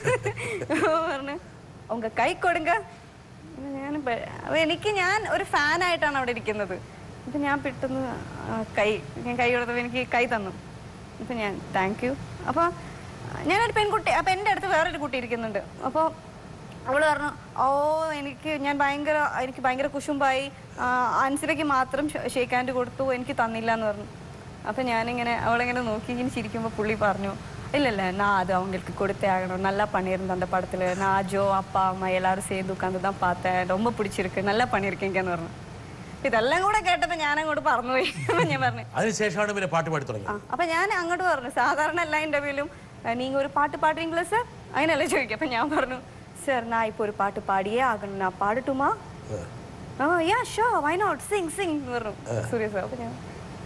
S3: പറഞ്ഞു ഉങ്ക കൈ കൊടുങ്ക. ഞാൻ എനിക്ക് ഞാൻ ഒരു ഫാനായിട്ടാണ് അവിടെ ഇരിക്കുന്നത്. അപ്പം ഞാൻ പെട്ടെന്ന് കൈ ഞാൻ കൈ കൊടുത്തപ്പോൾ എനിക്ക് കൈ തന്നു. അപ്പം ഞാൻ താങ്ക് യു. അപ്പോൾ ഞാനൊരു പെൺകുട്ടി, അപ്പം എൻ്റെ അടുത്ത് വേറൊരു കുട്ടി ഇരിക്കുന്നുണ്ട്. അപ്പോൾ അവൾ പറഞ്ഞു ഓ എനിക്ക് ഞാൻ ഭയങ്കര എനിക്ക് ഭയങ്കര കുശുമ്പായി, അൻസിബയ്ക്ക് മാത്രം ഷേക്ക് ഹാൻഡ് കൊടുത്തു, എനിക്ക് തന്നില്ല എന്ന് പറഞ്ഞു. അപ്പം ഞാനിങ്ങനെ അവളിങ്ങനെ നോക്കി ഇങ്ങനെ ചിരിക്കുമ്പോൾ പുള്ളി പറഞ്ഞു இல்லைல்ல நான் அது அவங்களுக்கு கொடுத்தே ஆகணும், நல்லா பண்ணியிருந்தேன் அந்த படத்தில், நான் ஜோ அப்பா அம்மா எல்லாரும் சேர்ந்து உட்காந்து தான் பார்த்தேன், ரொம்ப பிடிச்சிருக்கு, நல்லா பண்ணியிருக்கீங்கன்னு പറഞ്ഞു. ഇതെല്ലാം കൂടെ കേട്ടപ്പോൾ ഞാൻ അങ്ങോട്ട് പറഞ്ഞുപോയി. ഞാൻ പറഞ്ഞു
S1: അതിനുശേഷമാണ് പിന്നെ പാട്ട് പാടി തുടങ്ങി.
S3: അപ്പം ഞാൻ അങ്ങോട്ട് പറഞ്ഞു സാധാരണ എല്ലാ ഇൻ്റർവ്യൂവിലും നിങ്ങൾ ഒരു പാട്ട് പാടുறீங்களா സാർ അങ്ങനെയല്ലേ ചോദിക്കും. അപ്പം ഞാൻ പറഞ്ഞു സാർ நான் இப்போ ഒരു പാട്ട് പാടിയേ ആകണം, நான் പാടട്ടുമാ? ആ yeah sure why not sing sing എന്ന് പറഞ്ഞു സൂര്യ സാർ. അപ്പം ഞാൻ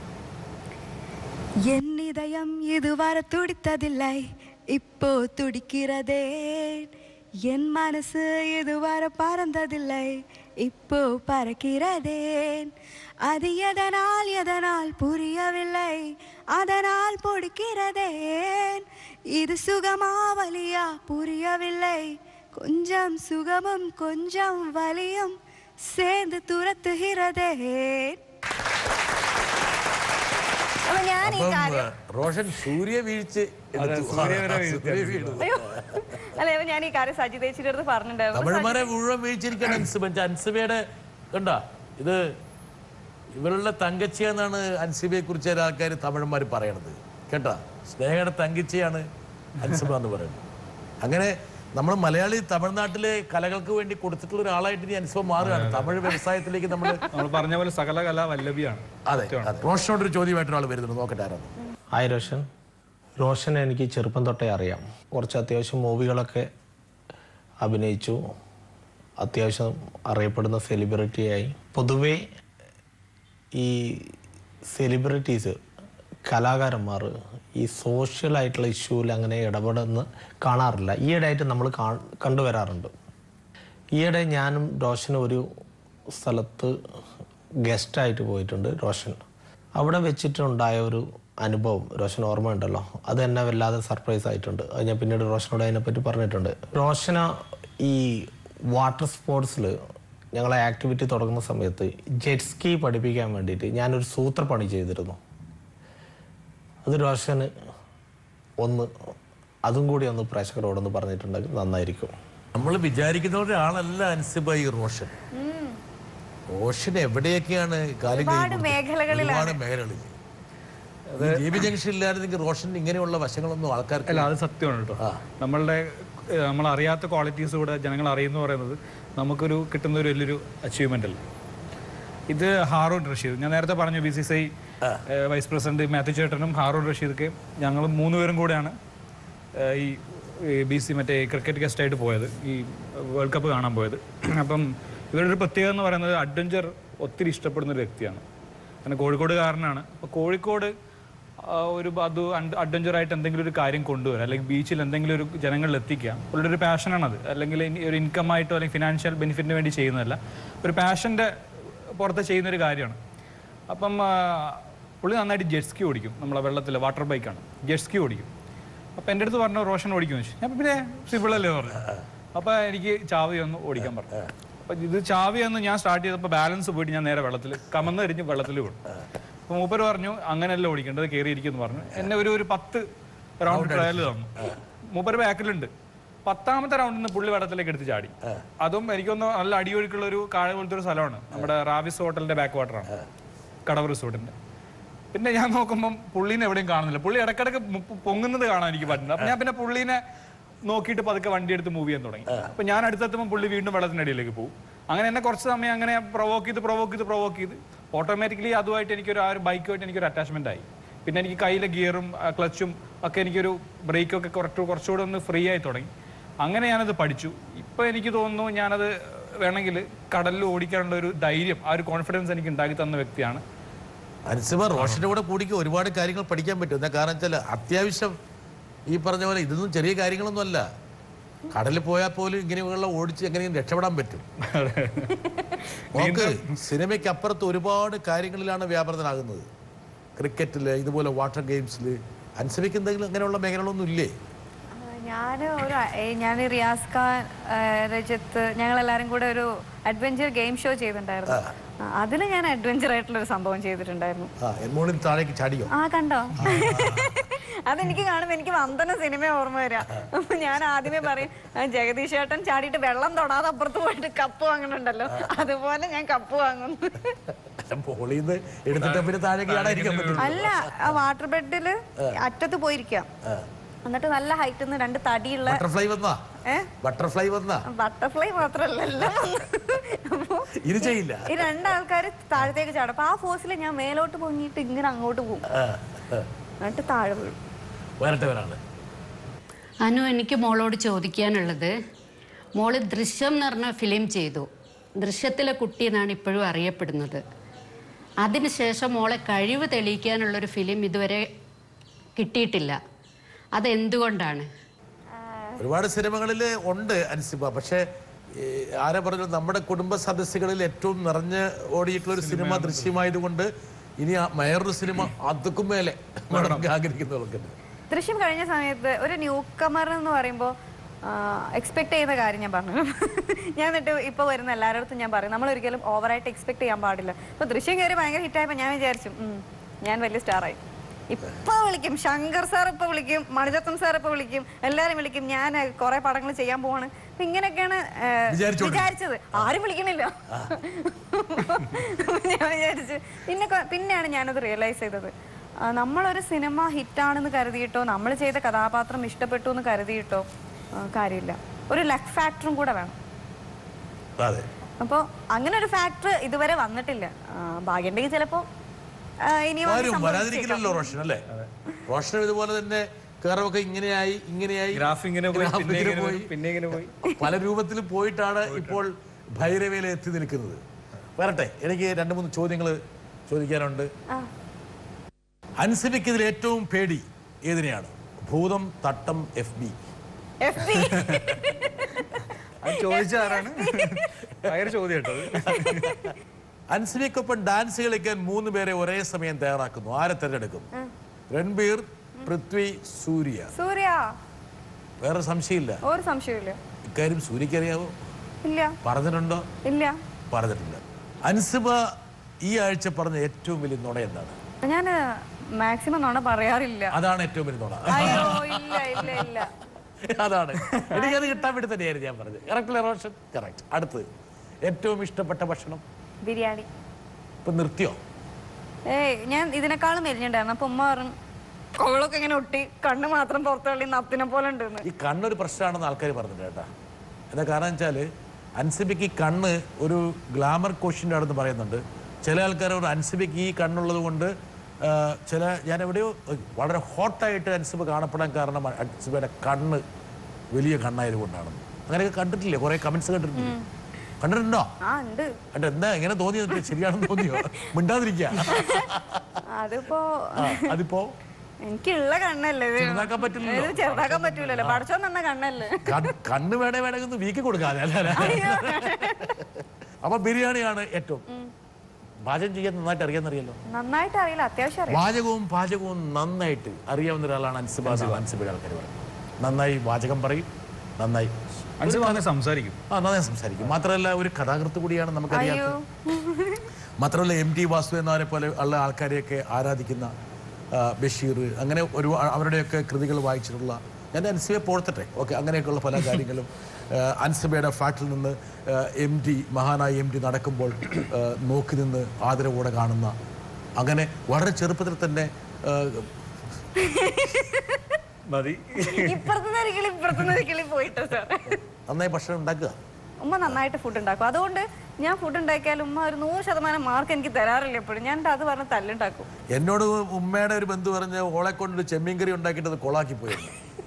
S3: என் இதயம் இதுவரை துடித்ததில்லை, இப்போ துடிக்கிறதே. என் மனசு இதுவரை பறந்ததில்லை, இப்போ பறக்கிறதே. அது எதனால் எதனால் புரியவில்லை, அதனால் பிடிக்கிறதே. இது சுகமா வலியா புரியவில்லை, கொஞ்சம் சுகமும் கொஞ்சம் வலியும் சேர்ந்து துரத்துகிறதே.
S1: റോഷൻ സൂര്യ വീഴ്ച
S3: അല്ല ഞാൻ ഈ കാര്യം സജിതേച്ചിയുടെ അടുത്ത് പറഞ്ഞിട്ടുണ്ടായിരുന്നു.
S1: തമിഴ്മാരെ മുഴുവൻ വീഴ്ചയിരിക്കണം അൻസിബ. അൻസിബയുടെ കണ്ടാ ഇത് ഇവരുടെ തങ്കച്ചിയെന്നാണ് അൻസിബയെ കുറിച്ച് ചില ആൾക്കാർ തമിഴന്മാർ പറയണത് കേട്ടാ. സ്നേഹയുടെ തങ്കച്ചിയാണ് അൻസിബ എന്ന് പറയുന്നത്. അങ്ങനെ നമ്മൾ മലയാളി തമിഴ്നാട്ടിലെ കലകൾക്ക് വേണ്ടി കൊടുത്തിട്ടുള്ള ഒരാളായിട്ട് ഇനി അൻസിബ മാറുകയാണ്. തമിഴ് വ്യവസായത്തിലേക്ക് നമ്മൾ
S4: നമ്മൾ പറഞ്ഞ പോലെ സകല കല വല്ലഭിയാണ്.
S1: അതെ, റോഷനോടൊരു ചോദ്യമായിട്ട് ഒരാൾ വരുന്നുണ്ട്, നോക്കട്ടെ ആരാണ്.
S10: ഹായ് റോഷൻ. റോഷനെ എനിക്ക് ചെറുപ്പം തൊട്ടേ അറിയാം. കുറച്ച് അത്യാവശ്യം മൂവികളൊക്കെ അഭിനയിച്ചു, അത്യാവശ്യം അറിയപ്പെടുന്ന സെലിബ്രിറ്റിയായി. പൊതുവേ ഈ സെലിബ്രിറ്റീസ് കലാകാരന്മാർ ഈ സോഷ്യലായിട്ടുള്ള ഇഷ്യൂവിൽ അങ്ങനെ ഇടപെടുന്ന കാണാറില്ല. ഈയിടെയായിട്ട് നമ്മൾ കണ്ടുവരാറുണ്ട്. ഈയിടെ ഞാനും റോഷനും ഒരു സ്ഥലത്ത് ഗസ്റ്റായിട്ട് പോയിട്ടുണ്ട്. റോഷൻ അവിടെ വെച്ചിട്ടുണ്ടായ ഒരു അനുഭവം റോഷൻ ഓർമ്മയുണ്ടല്ലോ, അത് എന്നെ വല്ലാതെ സർപ്രൈസ് ആയിട്ടുണ്ട്. അത് ഞാൻ പിന്നീട് റോഷനോട് അതിനെപ്പറ്റി പറഞ്ഞിട്ടുണ്ട്. റോഷന ഈ വാട്ടർ സ്പോർട്സിൽ ഞങ്ങളെ ആക്ടിവിറ്റി തുടങ്ങുന്ന സമയത്ത് ജെറ്റ് സ്കീ പഠിപ്പിക്കാൻ വേണ്ടിയിട്ട് ഞാനൊരു സൂത്രപ്പണി ചെയ്തിരുന്നു. അത് റോഷന് ഒന്ന് അതും കൂടി ഒന്ന് പ്രേക്ഷകരോടൊന്ന് പറഞ്ഞിട്ടുണ്ടെങ്കിൽ നന്നായിരിക്കും.
S1: നമ്മൾ വിചാരിക്കുന്ന ഒരാളല്ല അൻസിബ ഈ റോഷൻ. റോഷൻ എവിടെയൊക്കെയാണ് കാര്യം ഒരുപാട് മേഖലകളിൽ. ജെ ബി ജംഗ്ഷൻ ഇല്ലായിരുന്നെങ്കിൽ റോഷൻ ഇങ്ങനെയുള്ള വശങ്ങളൊന്നും ആൾക്കാർക്ക്
S4: അല്ല. അത് സത്യമാണ് കേട്ടോ. നമ്മളുടെ നമ്മൾ അറിയാത്ത ക്വാളിറ്റീസ് കൂടെ ജനങ്ങൾ അറിയുന്നു പറയുന്നത് നമുക്കൊരു കിട്ടുന്ന ഒരു വലിയൊരു അച്ചീവ്മെന്റ് അല്ല. ഇത് ഹാറൂൺ റഷീദ്, ഞാൻ നേരത്തെ പറഞ്ഞു B C C I vice president Mathew ചേട്ടനും ഹാറൂൺ റഷീദൊക്കെ ഞങ്ങൾ മൂന്നുപേരും കൂടെയാണ് ഈ ബി സി മറ്റേ ക്രിക്കറ്റ് ഗസ്റ്റായിട്ട് പോയത്, ഈ വേൾഡ് കപ്പ് കാണാൻ പോയത്. അപ്പം ഇവരുടെ ഒരു പ്രത്യേകത എന്ന് പറയുന്നത് അഡ്വഞ്ചർ ഒത്തിരി ഇഷ്ടപ്പെടുന്ന ഒരു വ്യക്തിയാണ്. അങ്ങനെ കോഴിക്കോടുകാരനാണ്. അപ്പോൾ കോഴിക്കോട് ഒരു അത് അഡ്വഞ്ചറായിട്ട് എന്തെങ്കിലും ഒരു കാര്യം കൊണ്ടുവരിക, അല്ലെങ്കിൽ ബീച്ചിൽ എന്തെങ്കിലും ഒരു ജനങ്ങളിൽ എത്തിക്കുക, പുള്ളിയുടെ ഒരു പാഷനാണത്. അല്ലെങ്കിൽ ഒരു ഇൻകം ആയിട്ടോ അല്ലെങ്കിൽ ഫിനാൻഷ്യൽ ബെനിഫിറ്റിന് വേണ്ടി ചെയ്യുന്നതല്ല, ഒരു പാഷൻ്റെ പുറത്ത് ചെയ്യുന്നൊരു കാര്യമാണ്. അപ്പം പുള്ളി നന്നായിട്ട് ജെറ്റ് സ്കി ഓടിക്കും. നമ്മളെ വെള്ളത്തിൽ വാട്ടർ ബൈക്കാണ്, ജെറ്റ് സ്കി ഓടിക്കും. അപ്പം എൻ്റെ അടുത്ത് പറഞ്ഞു റോഷൻ ഓടിക്കുമെന്ന് വെച്ചു. ഞാൻ പിന്നെ സിമ്പിളല്ലേ പറഞ്ഞു. അപ്പോൾ എനിക്ക് ചാവി ഒന്ന് ഓടിക്കാൻ പറഞ്ഞു. അപ്പം ഇത് ചാവി ഒന്ന് ഞാൻ സ്റ്റാർട്ട് ചെയ്തപ്പോൾ ബാലൻസ് പോയിട്ട് ഞാൻ നേരെ വെള്ളത്തിൽ കമന്നെറിഞ്ഞ് വെള്ളത്തിൽ വീണു. അപ്പോൾ മൂപ്പര് പറഞ്ഞു അങ്ങനെയല്ല ഓടിക്കേണ്ടത്, കയറിയിരിക്കുമെന്ന് പറഞ്ഞു. എന്നെ ഒരു ഒരു പത്ത് റൗണ്ട് ട്രയൽ തന്നു. മൂപ്പര് ബാക്കിലുണ്ട്. പത്താമത്തെ റൗണ്ടിൽ നിന്ന് പുള്ളി വെള്ളത്തിലേക്ക് എടുത്ത് ചാടി. അതും എനിക്കൊന്ന് നല്ല അടിയൊഴുക്കുള്ള ഒരു കാഴ പോലത്തെ ഒരു സ്ഥലമാണ്. നമ്മുടെ റാവിസ് ഹോട്ടലിന്റെ ബാക്ക് വാട്ടറാണ്, കടവ് റിസോർട്ടിന്റെ. പിന്നെ ഞാൻ നോക്കുമ്പം പുള്ളീനെ എവിടെയും കാണുന്നില്ല. പുള്ളി ഇടയ്ക്കിടയ്ക്ക് പൊങ്ങുന്നത് കാണാൻ എനിക്ക് പറ്റുന്നത്. അപ്പം ഞാൻ പിന്നെ പുള്ളീനെ നോക്കിയിട്ട് പതുക്കെ വണ്ടി എടുത്ത് മൂവ് ചെയ്യാൻ തുടങ്ങി. അപ്പൊ ഞാൻ അടുത്തെത്തുമ്പോൾ പുള്ളി വീണ്ടും വെള്ളത്തിനടിയിലേക്ക് പോകും. അങ്ങനെ എന്നെ കുറച്ച് സമയം അങ്ങനെ പ്രൊവോക്ക് ചെയ്ത് പ്രൊവോക്ക് ചെയ്ത് പ്രൊവോക്ക് ചെയ്ത് ഓട്ടോമാറ്റിക്കലി അതുമായിട്ട് എനിക്കൊരു ആ ഒരു ബൈക്കുമായിട്ട് എനിക്കൊരു അറ്റാച്ച്മെന്റ് ആയി. പിന്നെ എനിക്ക് കയ്യിലെ ഗിയറും ക്ലച്ചും ഒക്കെ എനിക്കൊരു ബ്രേക്കൊക്കെ കുറച്ച് കുറച്ചുകൂടെ ഒന്ന് ഫ്രീ ആയി തുടങ്ങി. അങ്ങനെ ഞാനത് പഠിച്ചു. ഇപ്പൊ എനിക്ക് തോന്നുന്നു ഞാനത് വേണമെങ്കിൽ കടലിൽ ഓടിക്കാനുള്ള ഒരു ധൈര്യം, ആ ഒരു കോൺഫിഡൻസ് എനിക്ക് ഉണ്ടാക്കി തന്ന വ്യക്തിയാണ്
S1: അൻസിബ. റോഷന്റെ കൂടെ കൂടിക്ക് ഒരുപാട് കാര്യങ്ങൾ പഠിക്കാൻ പറ്റും. എന്താ കാരണം വെച്ചാൽ അത്യാവശ്യം ഈ പറഞ്ഞ പോലെ ഇതൊന്നും ചെറിയ കാര്യങ്ങളൊന്നും അല്ല. കടലിൽ പോയാൽ പോലും ഇങ്ങനെയുള്ള ഓടിച്ച് എങ്ങനെയും രക്ഷപ്പെടാൻ പറ്റും. നമുക്ക് സിനിമയ്ക്ക് അപ്പുറത്ത് ഒരുപാട് കാര്യങ്ങളിലാണ് വ്യാപൃതനാകുന്നത്. ക്രിക്കറ്റില്, ഇതുപോലെ വാട്ടർ ഗെയിംസിൽ. അൻസിബയ്ക്ക് എന്തെങ്കിലും അങ്ങനെയുള്ള മേഖലകളൊന്നും ഇല്ലേ?
S3: ഞാൻ ഒരു ഞാൻ റിയാസ് ഖാൻ, രജത്ത്, ഞങ്ങളെല്ലാരും കൂടെ ഒരു അഡ്വഞ്ചർ ഗെയിം ഷോ ചെയ്തിട്ടുണ്ടായിരുന്നു. അതിൽ ഞാൻ അഡ്വഞ്ചർ ആയിട്ടുള്ള ഒരു സംഭവം ചെയ്തിട്ടുണ്ടായിരുന്നു. ആ കണ്ടോ? അതെനിക്ക് കാണുമ്പോൾ എനിക്ക് വന്ദന സിനിമ ഓർമ്മ വരാ. ഞാൻ ആദ്യമേ പറയും ജഗദീഷ് ചേട്ടൻ ചാടിയിട്ട് വെള്ളം തൊടാതെ അപ്പുറത്ത് പോയിട്ട് കപ്പ് വാങ്ങുന്നുണ്ടല്ലോ, അതുപോലെ ഞാൻ കപ്പ് വാങ്ങുന്നു. അല്ല, ആ വാട്ടർ ബെഡില് അറ്റത്ത് പോയിരിക്കാം. എന്നിട്ട് നല്ല ഹൈറ്റ് രണ്ട് തടിയുള്ള
S1: ബട്ടർഫ്ലൈ വന്നാ ബട്ടർഫ്ലൈ വന്നാ
S3: ബട്ടർഫ്ലൈ മാത്രല്ല ഈ രണ്ടാൾക്കാര് താഴത്തേക്ക് ചാടും. അപ്പൊ ആ ഫോഴ്സിൽ ഞാൻ മേലോട്ട് പൊങ്ങിയിട്ട് ഇങ്ങനെ അങ്ങോട്ട് പോകും, എന്നിട്ട് താഴെ വീഴും.
S11: അനു, എനിക്ക് മോളോട് ചോദിക്കാനുള്ളത്, മോള് ദൃശ്യം എന്ന് പറഞ്ഞ ഫിലിം ചെയ്തു. ദൃശ്യത്തിലെ കുട്ടി എന്നാണ് ഇപ്പോഴും അറിയപ്പെടുന്നത്. അതിനുശേഷം മോളെ കഴിവ് തെളിയിക്കാനുള്ളൊരു ഫിലിം ഇതുവരെ കിട്ടിയിട്ടില്ല. അതെന്തുകൊണ്ടാണ്?
S1: ഒരുപാട് സിനിമകളിൽ ഉണ്ട് അൻസിബ. പക്ഷേ ആരെ പറഞ്ഞു, നമ്മുടെ കുടുംബ സദസ്സുകളിൽ ഏറ്റവും നിറഞ്ഞ് ഓടിയിട്ടുള്ള ഒരു സിനിമ ദൃശ്യമായതുകൊണ്ട് ഇനി വേറൊരു സിനിമ അതുക്കും മേലെ ആഗ്രഹിക്കുന്നവർക്ക്.
S3: ദൃശ്യം കഴിഞ്ഞ സമയത്ത് ഒരു ന്യൂ കമർ എന്ന് പറയുമ്പോൾ എക്സ്പെക്ട് ചെയ്യുന്ന കാര്യം ഞാൻ പറഞ്ഞു. ഞാൻ എന്നിട്ട് ഇപ്പോൾ വരുന്ന എല്ലാവരുടെ ഞാൻ പറയും, നമ്മൾ ഒരിക്കലും ഓവറായിട്ട് എക്സ്പെക്ട് ചെയ്യാൻ പാടില്ല. ഇപ്പോൾ ദൃശ്യം കയറി ഭയങ്കര ഹിറ്റായപ്പോൾ ഞാൻ വിചാരിച്ചു ഞാൻ വലിയ സ്റ്റാറായി. ഇപ്പൊ വിളിക്കും ശങ്കർ സാർ, ഇപ്പൊ വിളിക്കും മണിരത്നം സാർ, ഇപ്പൊ വിളിക്കും, എല്ലാരും വിളിക്കും. ഞാൻ കുറെ പടങ്ങൾ ചെയ്യാൻ പോവാണ്. അപ്പൊ ഇങ്ങനെയൊക്കെയാണ് വിചാരിച്ചത്. ആരും വിളിക്കണില്ല. ഞാൻ വിചാരിച്ചു പിന്നെ പിന്നെയാണ് ഞാനത് റിയലൈസ് ചെയ്തത്. നമ്മളൊരു സിനിമ ഹിറ്റാണെന്ന് കരുതിയിട്ടോ നമ്മൾ ചെയ്ത കഥാപാത്രം ഇഷ്ടപ്പെട്ടു എന്ന് കരുതിയിട്ടോ കാര്യമില്ല. ഒരു ലക്ക് ഫാക്ടറും കൂടെ വേണം. അപ്പോൾ അങ്ങനെ ഒരു ഫാക്ടർ ഇതുവരെ വന്നിട്ടില്ല. ഭാഗ്യമുണ്ടെങ്കിൽ ചിലപ്പോ
S1: വരാതിരിക്കില്ലല്ലോ റോഷൻ അല്ലേ? റോഷൻ ഇതുപോലെ തന്നെ കയറൊക്കെ ഇങ്ങനെയായി ഇങ്ങനെയായി
S4: പോയി
S1: പല രൂപത്തിൽ പോയിട്ടാണ് ഇപ്പോൾ ഭൈരവയിൽ എത്തി നിൽക്കുന്നത്. വരട്ടെ, എനിക്ക് രണ്ട് മൂന്ന് ചോദ്യങ്ങൾ ചോദിക്കാനുണ്ട്. അൻസിബയ്ക്ക് ഇതിൽ ഏറ്റവും പേടി ഏതിനെയാണ്? ഭൂതം, തട്ടം, എഫ് ബി?
S4: ചോദിച്ചാരാണ് ചോദ്യം കേട്ടത്?
S1: അൻസിബയ്ക്കൊപ്പം ഡാൻസ് കളിക്കാൻ മൂന്ന് പേരെ ഒരേ സമയം തയ്യാറാക്കുന്നു. ആരെ തെരഞ്ഞെടുക്കും? രൺബീർ, പൃഥ്വി, സൂര്യ.
S3: സൂര്യ.
S1: വേറെ സംശയമില്ല?
S3: ഒരു സംശയമില്ല.
S1: ഇക്കാര്യം സൂര്യക്ക് അറിയാവോ?
S3: ഇല്ല.
S1: പറഞ്ഞിട്ടുണ്ടോ?
S3: ഇല്ല,
S1: പറഞ്ഞിട്ടില്ല. അൻസിബ ഈ ആഴ്ച പറഞ്ഞ ഏറ്റവും വലിയ നുണ എന്താണ്?
S3: ഞാൻ മാക്സിമം നുണ പറയാറില്ല.
S1: അതാണ് ഏറ്റവും വലിയ നുണ.
S3: അയ്യോ ഇല്ല ഇല്ല ഇല്ല
S1: അതാണ് എനിക്കത് കിട്ടാൻ വേണ്ടി തന്നെയായിരുന്നു ഞാൻ പറഞ്ഞത്. കറക്റ്റ് റോഷൻ? കറക്റ്റ്. അടുത്തത്, ഏറ്റവും ഇഷ്ടപ്പെട്ട ഭക്ഷണം?
S3: ബിരിയാണി.
S1: ഇപ്പൊ നിർത്തിയോ?
S3: ഏയ് ഞാൻ ഇതിനേക്കാളും മെലിഞ്ഞിട്ടുണ്ടായിരുന്നു. അപ്പൊ ഉമ്മ പറഞ്ഞു കോളൊക്കെ ഇങ്ങനെ ഒട്ടി, കണ്ണ് മാത്രം പുറത്തു തള്ളി നത്തിനെ പോലെ ഉണ്ട്.
S1: ഈ കണ്ണൊരു പ്രശ്നമാണെന്ന് ആൾക്കാർ പറഞ്ഞിട്ടുണ്ട് കേട്ടാ. എന്താ കാരണം വെച്ചാൽ അൻസിബയ്ക്ക് ഈ കണ്ണ് ഒരു ഗ്ലാമർ ക്വസ്റ്റ്യൻ്റെ ആണെന്ന് പറയുന്നുണ്ട്. ചില ആൾക്കാരോട് അൻസിബയ്ക്ക് ഈ കണ്ണുള്ളത് കൊണ്ട് ചില ഞാൻ എവിടെയോ വളരെ ഹോട്ടായിട്ട് അൻസിബ കാണപ്പെടാൻ കാരണം അൻസിബയുടെ കണ്ണ് വലിയ കണ്ണായത് കൊണ്ടാണ്. അങ്ങനെയൊക്കെ കണ്ടിട്ടില്ലേ? കുറെ കമന്റ്സ് കണ്ടിട്ടില്ലേ? കണ്ടിട്ടുണ്ടോ? കണ്ട എന്താ എങ്ങനെ തോന്നിയത്? ശരിയാണെന്ന് തോന്നിയോ? മിണ്ടാതിരിക്കുക.
S3: അതിപ്പോ
S1: അതിപ്പോ
S3: എനിക്കുള്ള കണ്ണല്ലേ,
S1: ചെറുതാക്കാൻ പറ്റില്ലല്ലോ.
S3: ചെറുതാക്കാൻ പറ്റൂലല്ലോ. പഠിച്ചോ തന്ന കണ്ണല്ലേ.
S1: കണ്ണ് വേണേ വേണമെങ്കിൽ വീക്കി കൊടുക്കാതെ അല്ല. അപ്പൊ ബിരിയാണിയാണ് ഏറ്റവും. പാചകം ചെയ്യാൻ നന്നായിട്ട് അറിയാന്നറിയല്ലോ.
S3: നന്നായിട്ട് അറിയില്ല, അത്യാവശ്യം.
S1: വാചകവും പാചകവും നന്നായിട്ട് അറിയാവുന്ന ഒരാളാണ് അൻസിബ. അൻസിബയുടെ ആൾക്കാർ പറയും നന്നായി വാചകം പറയും, നന്നായി
S4: സംസാരിക്കും
S1: ആ നന്നായി സംസാരിക്കും. മാത്രമല്ല ഒരു കഥാകൃത്ത് കൂടിയാണ്, നമുക്കറിയാം. മാത്രമല്ല എം ടി വാസുദേവനാരെ പോലെ ഉള്ള ആൾക്കാരെയൊക്കെ ആരാധിക്കുന്ന ബഷീർ, അങ്ങനെ ഒരു അവരുടെയൊക്കെ കൃതികൾ വായിച്ചിട്ടുള്ള, ഞാൻ അൻസിബയെ പോഴ്ത്തട്ടെ. ഓക്കെ, അങ്ങനെയൊക്കെയുള്ള പല കാര്യങ്ങളും അൻസിബയുടെ ഫ്ലാറ്റിൽ നിന്ന് എം ടി മഹാനായ എം ടി നടക്കുമ്പോൾ നോക്കി നിന്ന് ആദരവോടെ കാണുന്ന, അങ്ങനെ വളരെ ചെറുപ്പത്തിൽ തന്നെ നന്നായി ഭക്ഷണം ഉണ്ടാക്കുക.
S3: ഉമ്മ നന്നായിട്ട് ഫുഡ് ഉണ്ടാക്കും. അതുകൊണ്ട് ഞാൻ ഫുഡ് ഉണ്ടാക്കിയാലും ഉമ്മ ഒരു നൂറ് ശതമാനം മാർക്ക് എനിക്ക് തരാറില്ല എപ്പോഴും. ഞാൻ അത് പറഞ്ഞ് തല്ലുണ്ടാക്കും.
S1: എന്നോട് ഉമ്മയുടെ ഒരു ബന്ധു പറഞ്ഞ് ഓളെ കൊണ്ട് ചെമ്മീൻ കറി ഉണ്ടാക്കിയിട്ട് കൊളാക്കി പോയി.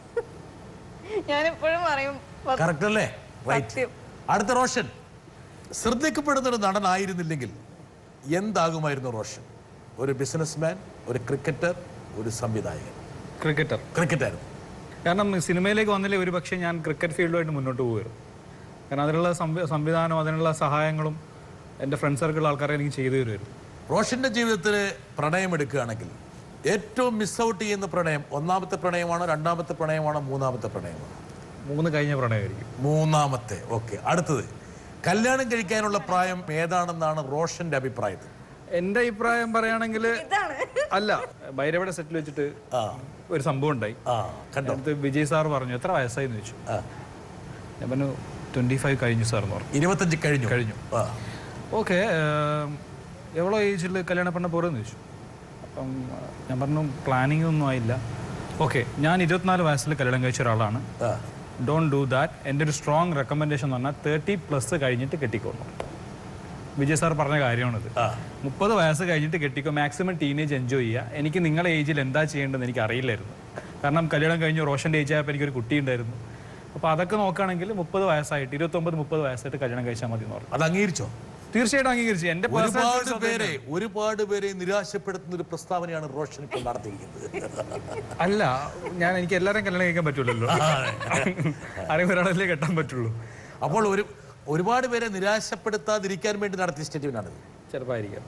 S3: ഞാൻ എപ്പോഴും പറയും
S1: കറക്റ്റ് അല്ലേ? റൈറ്റ്. അടുത്ത റോഷൻ. ശ്രദ്ധിക്കപ്പെടുന്ന ഒരു നടനായിരുന്നില്ലെങ്കിൽ എന്താകുമായിരുന്നു റോഷൻ? ഒരു ബിസിനസ്മാൻ, ഒരു ക്രിക്കറ്റർ, ഒരു സംവിധായകൻ?
S4: ക്രിക്കറ്റർ.
S1: ക്രിക്കറ്റായിരുന്നു.
S4: കാരണം സിനിമയിലേക്ക് വന്നില്ലേ ഒരു പക്ഷേ ഞാൻ ക്രിക്കറ്റ് ഫീൽഡുമായിട്ട് മുന്നോട്ട് പോകുമായിരുന്നു. കാരണം അതിനുള്ള സംവിധാനവും അതിനുള്ള സഹായങ്ങളും എൻ്റെ ഫ്രണ്ട് സർക്കിൾ ആൾക്കാരെ എനിക്ക് ചെയ്തു തരുമായിരുന്നു.
S1: റോഷന്റെ ജീവിതത്തിൽ പ്രണയം എടുക്കുകയാണെങ്കിൽ ഏറ്റവും മിസ് ഔട്ട് ചെയ്യുന്ന പ്രണയം ഒന്നാമത്തെ പ്രണയമാണോ, രണ്ടാമത്തെ പ്രണയമാണോ, മൂന്നാമത്തെ പ്രണയമാണോ?
S4: മൂന്ന് കഴിഞ്ഞ പ്രണയമായിരിക്കും.
S1: മൂന്നാമത്തെ. ഓക്കെ. അടുത്തത്, കല്യാണം കഴിക്കാനുള്ള പ്രായം ഏതാണെന്നാണ് റോഷന്റെ അഭിപ്രായത്തിൽ?
S4: എൻ്റെ അഭിപ്രായം പറയുകയാണെങ്കിൽ അല്ല, ഭൈരവയുടെ സെറ്റിൽ വെച്ചിട്ട് ഒരു സംഭവം ഉണ്ടായി. അടുത്ത് വിജയ് സാർ പറഞ്ഞു എത്ര വയസ്സായി എന്ന് ചോദിച്ചു. ഞാൻ പറഞ്ഞു ട്വന്റി ഫൈവ് കഴിഞ്ഞു സാർ എന്ന് പറഞ്ഞു.
S1: ഇരുപത്തഞ്ച് കഴിഞ്ഞു
S4: കഴിഞ്ഞു ഓക്കെ, എവ്വളോ ഏജിൽ കല്യാണം പെണ്ണ പോരെന്ന് ചോദിച്ചു. അപ്പം ഞാൻ പറഞ്ഞു പ്ലാനിങ് ഒന്നും ആയില്ല. ഓക്കെ, ഞാൻ ഇരുപത്തിനാല് വയസ്സിൽ കല്യാണം കഴിച്ച ഒരാളാണ്. Don't do that. എൻ്റെ ഒരു സ്ട്രോങ് റെക്കമെൻഡേഷൻ എന്ന് പറഞ്ഞാൽ തേർട്ടി പ്ലസ് കഴിഞ്ഞിട്ട് കെട്ടിക്കോളൂ. വിജയ് സാർ പറഞ്ഞ കാര്യമാണത്. മുപ്പത് വയസ്സ് കഴിഞ്ഞിട്ട് കെട്ടിക്കോ, മാക്സിമം ടീനേജ് എൻജോയ് ചെയ്യുക. എനിക്ക് നിങ്ങളുടെ ഏജിൽ എന്താ ചെയ്യേണ്ടതെന്ന് എനിക്ക് അറിയില്ലായിരുന്നു. കാരണം കല്യാണം കഴിഞ്ഞു റോഷൻ്റെ ഏജ് ആയപ്പോൾ എനിക്കൊരു കുട്ടി ഉണ്ടായിരുന്നു. അപ്പോൾ അതൊക്കെ നോക്കുകയാണെങ്കിൽ മുപ്പത് വയസ്സായിട്ട് ഇരുപത്തൊമ്പത് മുപ്പത് വയസ്സായിട്ട് കല്യാണം കഴിച്ചാൽ മതി എന്ന് പറഞ്ഞു.
S1: അത് അംഗീകരിച്ചോ?
S4: തീർച്ചയായിട്ടും അംഗീകരിച്ചു. എൻ്റെ
S1: ഒരുപാട് പേരെ ഒരുപാട് പേരെ നിരാശപ്പെടുത്തുന്ന ഒരു പ്രസ്താവനയാണ് റോഷൻ ഇപ്പോൾ നടത്തിയിരിക്കുന്നത്.
S4: അല്ല, ഞാൻ എനിക്ക് എല്ലാവരും കല്യാണം കഴിക്കാൻ പറ്റൂലല്ലോ, ആരെങ്കിലും ഒരാളല്ലേ കെട്ടാൻ പറ്റുള്ളൂ.
S1: അപ്പോൾ ഒരു ഒരുപാട് പേരെ നിരാശപ്പെടുത്താതിരിക്കാൻ വേണ്ടി നടത്തിയ സ്റ്റേറ്റ്മെന്റാണ്.
S4: ചെറുപ്പമായിരിക്കാം,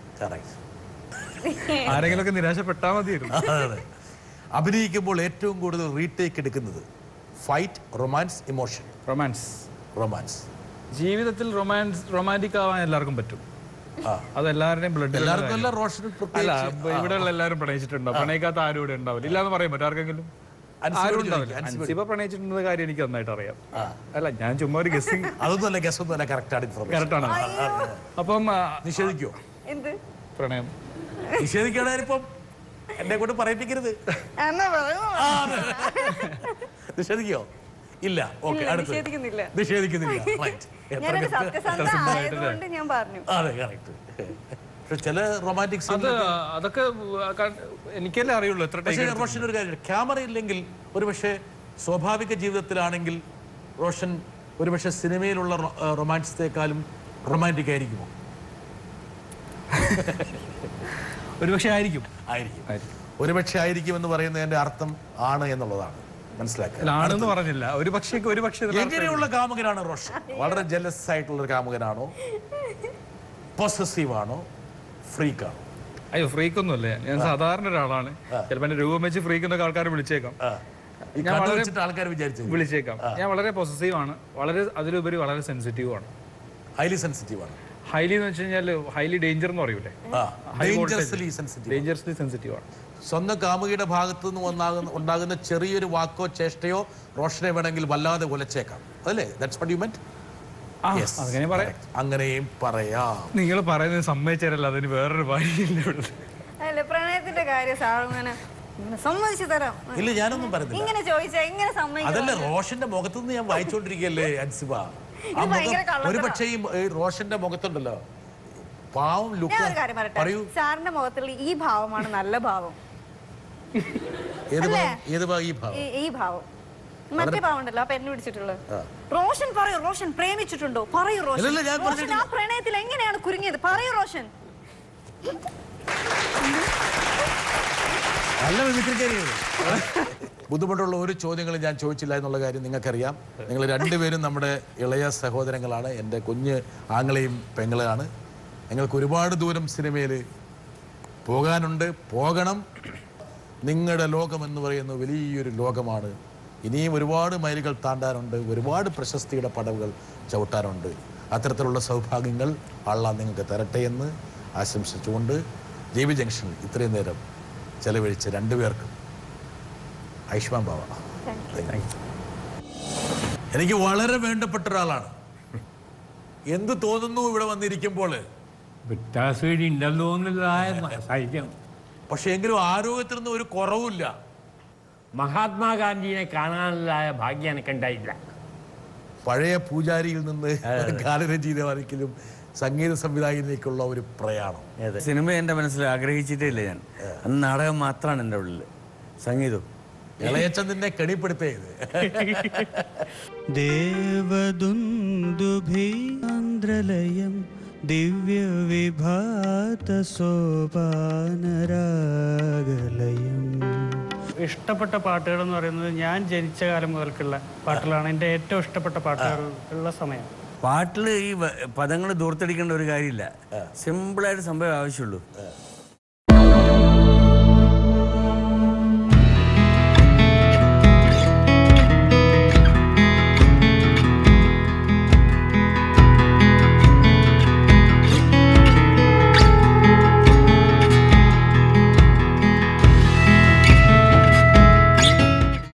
S4: ആരെങ്കിലും ഒക്കെ നിരാശപ്പെട്ടാൽ മതിയായിരുന്നു.
S1: അഭിനയിക്കുമ്പോൾ ഏറ്റവും കൂടുതൽ റീടേക്ക് എടുക്കുന്നത് fight, romance, emotion?
S4: Romance.
S1: Romance.
S4: ജീവിതത്തിൽ റൊമാൻസ് റൊമാൻറ്റിക് ആവാൻ എല്ലാവർക്കും പറ്റും. അത് എല്ലാവരുടെയും ബ്ലഡ്.
S1: എല്ലാവർക്കും അല്ല, റോഷൻ
S4: അല്ല, ഇവിടെയുള്ള എല്ലാവരും പ്രണയിച്ചിട്ടുണ്ടോ? പ്രണയിക്കാത്ത ആരും ഇവിടെ ഉണ്ടാവില്ല. ഇല്ലാന്ന് പറയാൻ പറ്റും ആർക്കെങ്കിലും? ആരും ഉണ്ടാവില്ല. അൻസിബ പ്രണയിച്ചിട്ടുള്ള കാര്യം എനിക്ക് നന്നായിട്ട് അറിയാം. അല്ല, ഞാൻ ചുമ്മാ ഒരു ഗസ്സിങ്.
S1: അതൊന്നുമല്ല, ഗസ് ഒന്നുമല്ല, കറക്റ്റ്
S4: ആണ്. അപ്പം
S1: നിഷേധിക്കോ
S4: പ്രണയം?
S1: നിഷേധിക്കണ ഇപ്പം എന്നെ കൊണ്ട് പറയിപ്പിക്കരുത്. നിഷേധിക്കോ? ഇല്ല. ഓക്കെ, അടുത്ത് നിഷേധിക്കുന്നില്ല. അതെ, കറക്റ്റ്. ചില റൊമാൻറ്റിക്
S4: അതൊക്കെ എനിക്കല്ലേ അറിയുള്ളൂ. എത്ര
S1: റോഷൻ ഒരു കാര്യം, ക്യാമറ ഇല്ലെങ്കിൽ ഒരുപക്ഷെ സ്വാഭാവിക ജീവിതത്തിലാണെങ്കിൽ റോഷൻ ഒരുപക്ഷെ സിനിമയിലുള്ള റൊമാൻസിനേക്കാളും റൊമാൻറ്റിക് ആയിരിക്കുമോ?
S4: ഒരുപക്ഷെ ആയിരിക്കും.
S1: ആയിരിക്കും ഒരുപക്ഷെ ആയിരിക്കും എന്ന് പറയുന്നതിന്റെ അർത്ഥം ആണ് എന്നുള്ളതാണ് മനസ്സിലാക്കുക.
S4: പറഞ്ഞില്ല, ഒരു പക്ഷേ ഒരു പക്ഷേ
S1: എങ്ങനെയുള്ള കാമുകനാണ് റോഷൻ? വളരെ ജലസ് ആയിട്ടുള്ള ഒരു കാമുകനാണോ, പൊസസീവ് ആണോ, ഫ്രീക്ക് ആണോ?
S4: അയ്യോ, ഫ്രീക്ക് ഒന്നും അല്ലേ. ഞാൻ സാധാരണ ഒരാളാണ്. ചിലപ്പോൾ എന്റെ രൂപം വെച്ച് ഫ്രീക്ക് എന്നൊക്കെ ആൾക്കാർ വിളിച്ചേക്കാം.
S1: ആൾക്കാർ വിചാരിച്ചു
S4: വിളിച്ചേക്കാം. ഞാൻ വളരെ പൊസസീവ് ആണ്, വളരെ അതിലുപരി വളരെ സെൻസിറ്റീവ് ആണ്.
S1: ഹൈലി സെൻസിറ്റീവ് ആണ്.
S4: ഹൈലി എന്ന് വെച്ച് കഴിഞ്ഞാൽ ഹൈലി ഡേഞ്ചർ എന്ന് പറയൂലേ, ഡേഞ്ചറസ്ലി സെൻസിറ്റീവ് ആണ്.
S1: സ്വന്തം കാമുകിയുടെ ഭാഗത്തു നിന്ന് ഒന്നാകുന്ന ഉണ്ടാകുന്ന ചെറിയൊരു വാക്കോ ചേഷ്ടയോ റോഷനെ വേണമെങ്കിൽ വല്ലാതെ ഉലച്ചേക്കാം, അല്ലേ? That's what you meant. അങ്ങനെയും പറയാം.
S4: നിങ്ങൾ പറയുന്നത് സമ്മതിച്ചല്ല, അതിന് വേറൊരു വഴിയില്ല.
S3: പ്രണയത്തിന്റെ കാര്യം സമ്മതിച്ചു തരാം.
S1: ഇല്ല, ഞാനൊന്നും പറയുന്നില്ല.
S3: ഇങ്ങനെ ചോദിച്ചാ ഇങ്ങനെ സമ്മതിക്കും.
S1: അതല്ല, റോഷന്റെ മുഖത്തുനിന്ന് ഞാൻ വായിച്ചോണ്ടിരിക്കല്ലേ അൻസിബ. ഒരുപക്ഷെ ഈ റോഷന്റെ മുഖത്തുണ്ടല്ലോ പാവം ലുക്ക്. പറയൂ.
S3: സാറിന്റെ മുഖത്തുള്ള ഈ ഭാവമാണ് നല്ല ഭാവം. ഈ ഭാവം മറ്റേ ഭാവം ഉണ്ടല്ലോ, ആ പെണ്ണ് പിടിച്ചിട്ടുള്ളത്. റോഷൻ പറയൂ, റോഷൻ പ്രേമിച്ചിട്ടുണ്ടോ? പറയൂ റോഷൻ. റോഷൻ ആ പ്രണയത്തിൽ എങ്ങനെയാണ് കുരുങ്ങിയത്? പറയൂ റോഷൻ.
S1: നല്ല മിമിക്രിക്കാരിയാണ്. ബുദ്ധിമുട്ടുള്ള ഒരു ചോദ്യങ്ങളും ഞാൻ ചോദിച്ചില്ല എന്നുള്ള കാര്യം നിങ്ങൾക്കറിയാം. നിങ്ങൾ രണ്ടുപേരും നമ്മുടെ ഇളയ സഹോദരങ്ങളാണ്, എൻ്റെ കുഞ്ഞ് ആങ്ങളെയും പെങ്ങളാണ്. നിങ്ങൾക്ക് ഒരുപാട് ദൂരം സിനിമയിൽ പോകാനുണ്ട്, പോകണം. നിങ്ങളുടെ ലോകം എന്ന് പറയുന്ന വലിയൊരു ലോകമാണ് ഇനിയും ഒരുപാട് മൈലുകൾ താണ്ടാനുണ്ട്, ഒരുപാട് പ്രശസ്തിയുടെ പടവുകൾ ചവിട്ടാനുണ്ട്. അത്തരത്തിലുള്ള സൗഭാഗ്യങ്ങൾ അള്ളാഹ് നിങ്ങൾക്ക് തരട്ടെ എന്ന് ആശംസിച്ചുകൊണ്ട് ജെ ബി ജംഗ്ഷനിൽ ഇത്രയും നേരം ചെലവഴിച്ച രണ്ടുപേർക്കും ആയുഷ്മാൻ ബാവ. എനിക്ക് വളരെ വേണ്ടപ്പെട്ട ഒരാളാണ്. എന്ത് തോന്നുന്നു ഇവിടെ വന്നിരിക്കുമ്പോൾ? പക്ഷെ എങ്കിലും ആരോഗ്യത്തിനൊന്നും ഒരു കുറവുമില്ല.
S12: മഹാത്മാഗാന്ധിയെ കാണാനുള്ള ഭാഗ്യം എനിക്കുണ്ടായില്ല.
S1: പഴയ പൂജാരിയിൽ നിന്ന് ഗാനരചയിലും സംഗീത സംവിധായകനിലേക്കുള്ള ഒരു പ്രയാണം.
S12: സിനിമ എൻ്റെ മനസ്സിൽ ആഗ്രഹിച്ചിട്ടേ ഇല്ല ഞാൻ. അന്ന് നാടകം മാത്രമാണ് എൻ്റെ ഉള്ളിൽ, സംഗീതം.
S1: ഇളയച്ചൻ നിന്നെ കെണിപ്പെടുത്തിയത്.
S13: ദേവദുന്ദുഭീന്ദ്രലയം ദിവ്യ വിഭാത സോപാനരാഗലയം.
S14: ഇഷ്ടപ്പെട്ട പാട്ടുകൾ എന്ന് പറയുന്നത് ഞാൻ ജനിച്ച കാലം മുതൽക്കുള്ള പാട്ടുകളാണ് എൻ്റെ ഏറ്റവും ഇഷ്ടപ്പെട്ട പാട്ടുകൾ ഉള്ള സമയം.
S12: പാട്ടിൽ ഈ പദങ്ങൾ ദൂർത്തടിക്കേണ്ട ഒരു കാര്യമില്ല, സിമ്പിളായിട്ട് സംഭവം ആവശ്യമുള്ളൂ.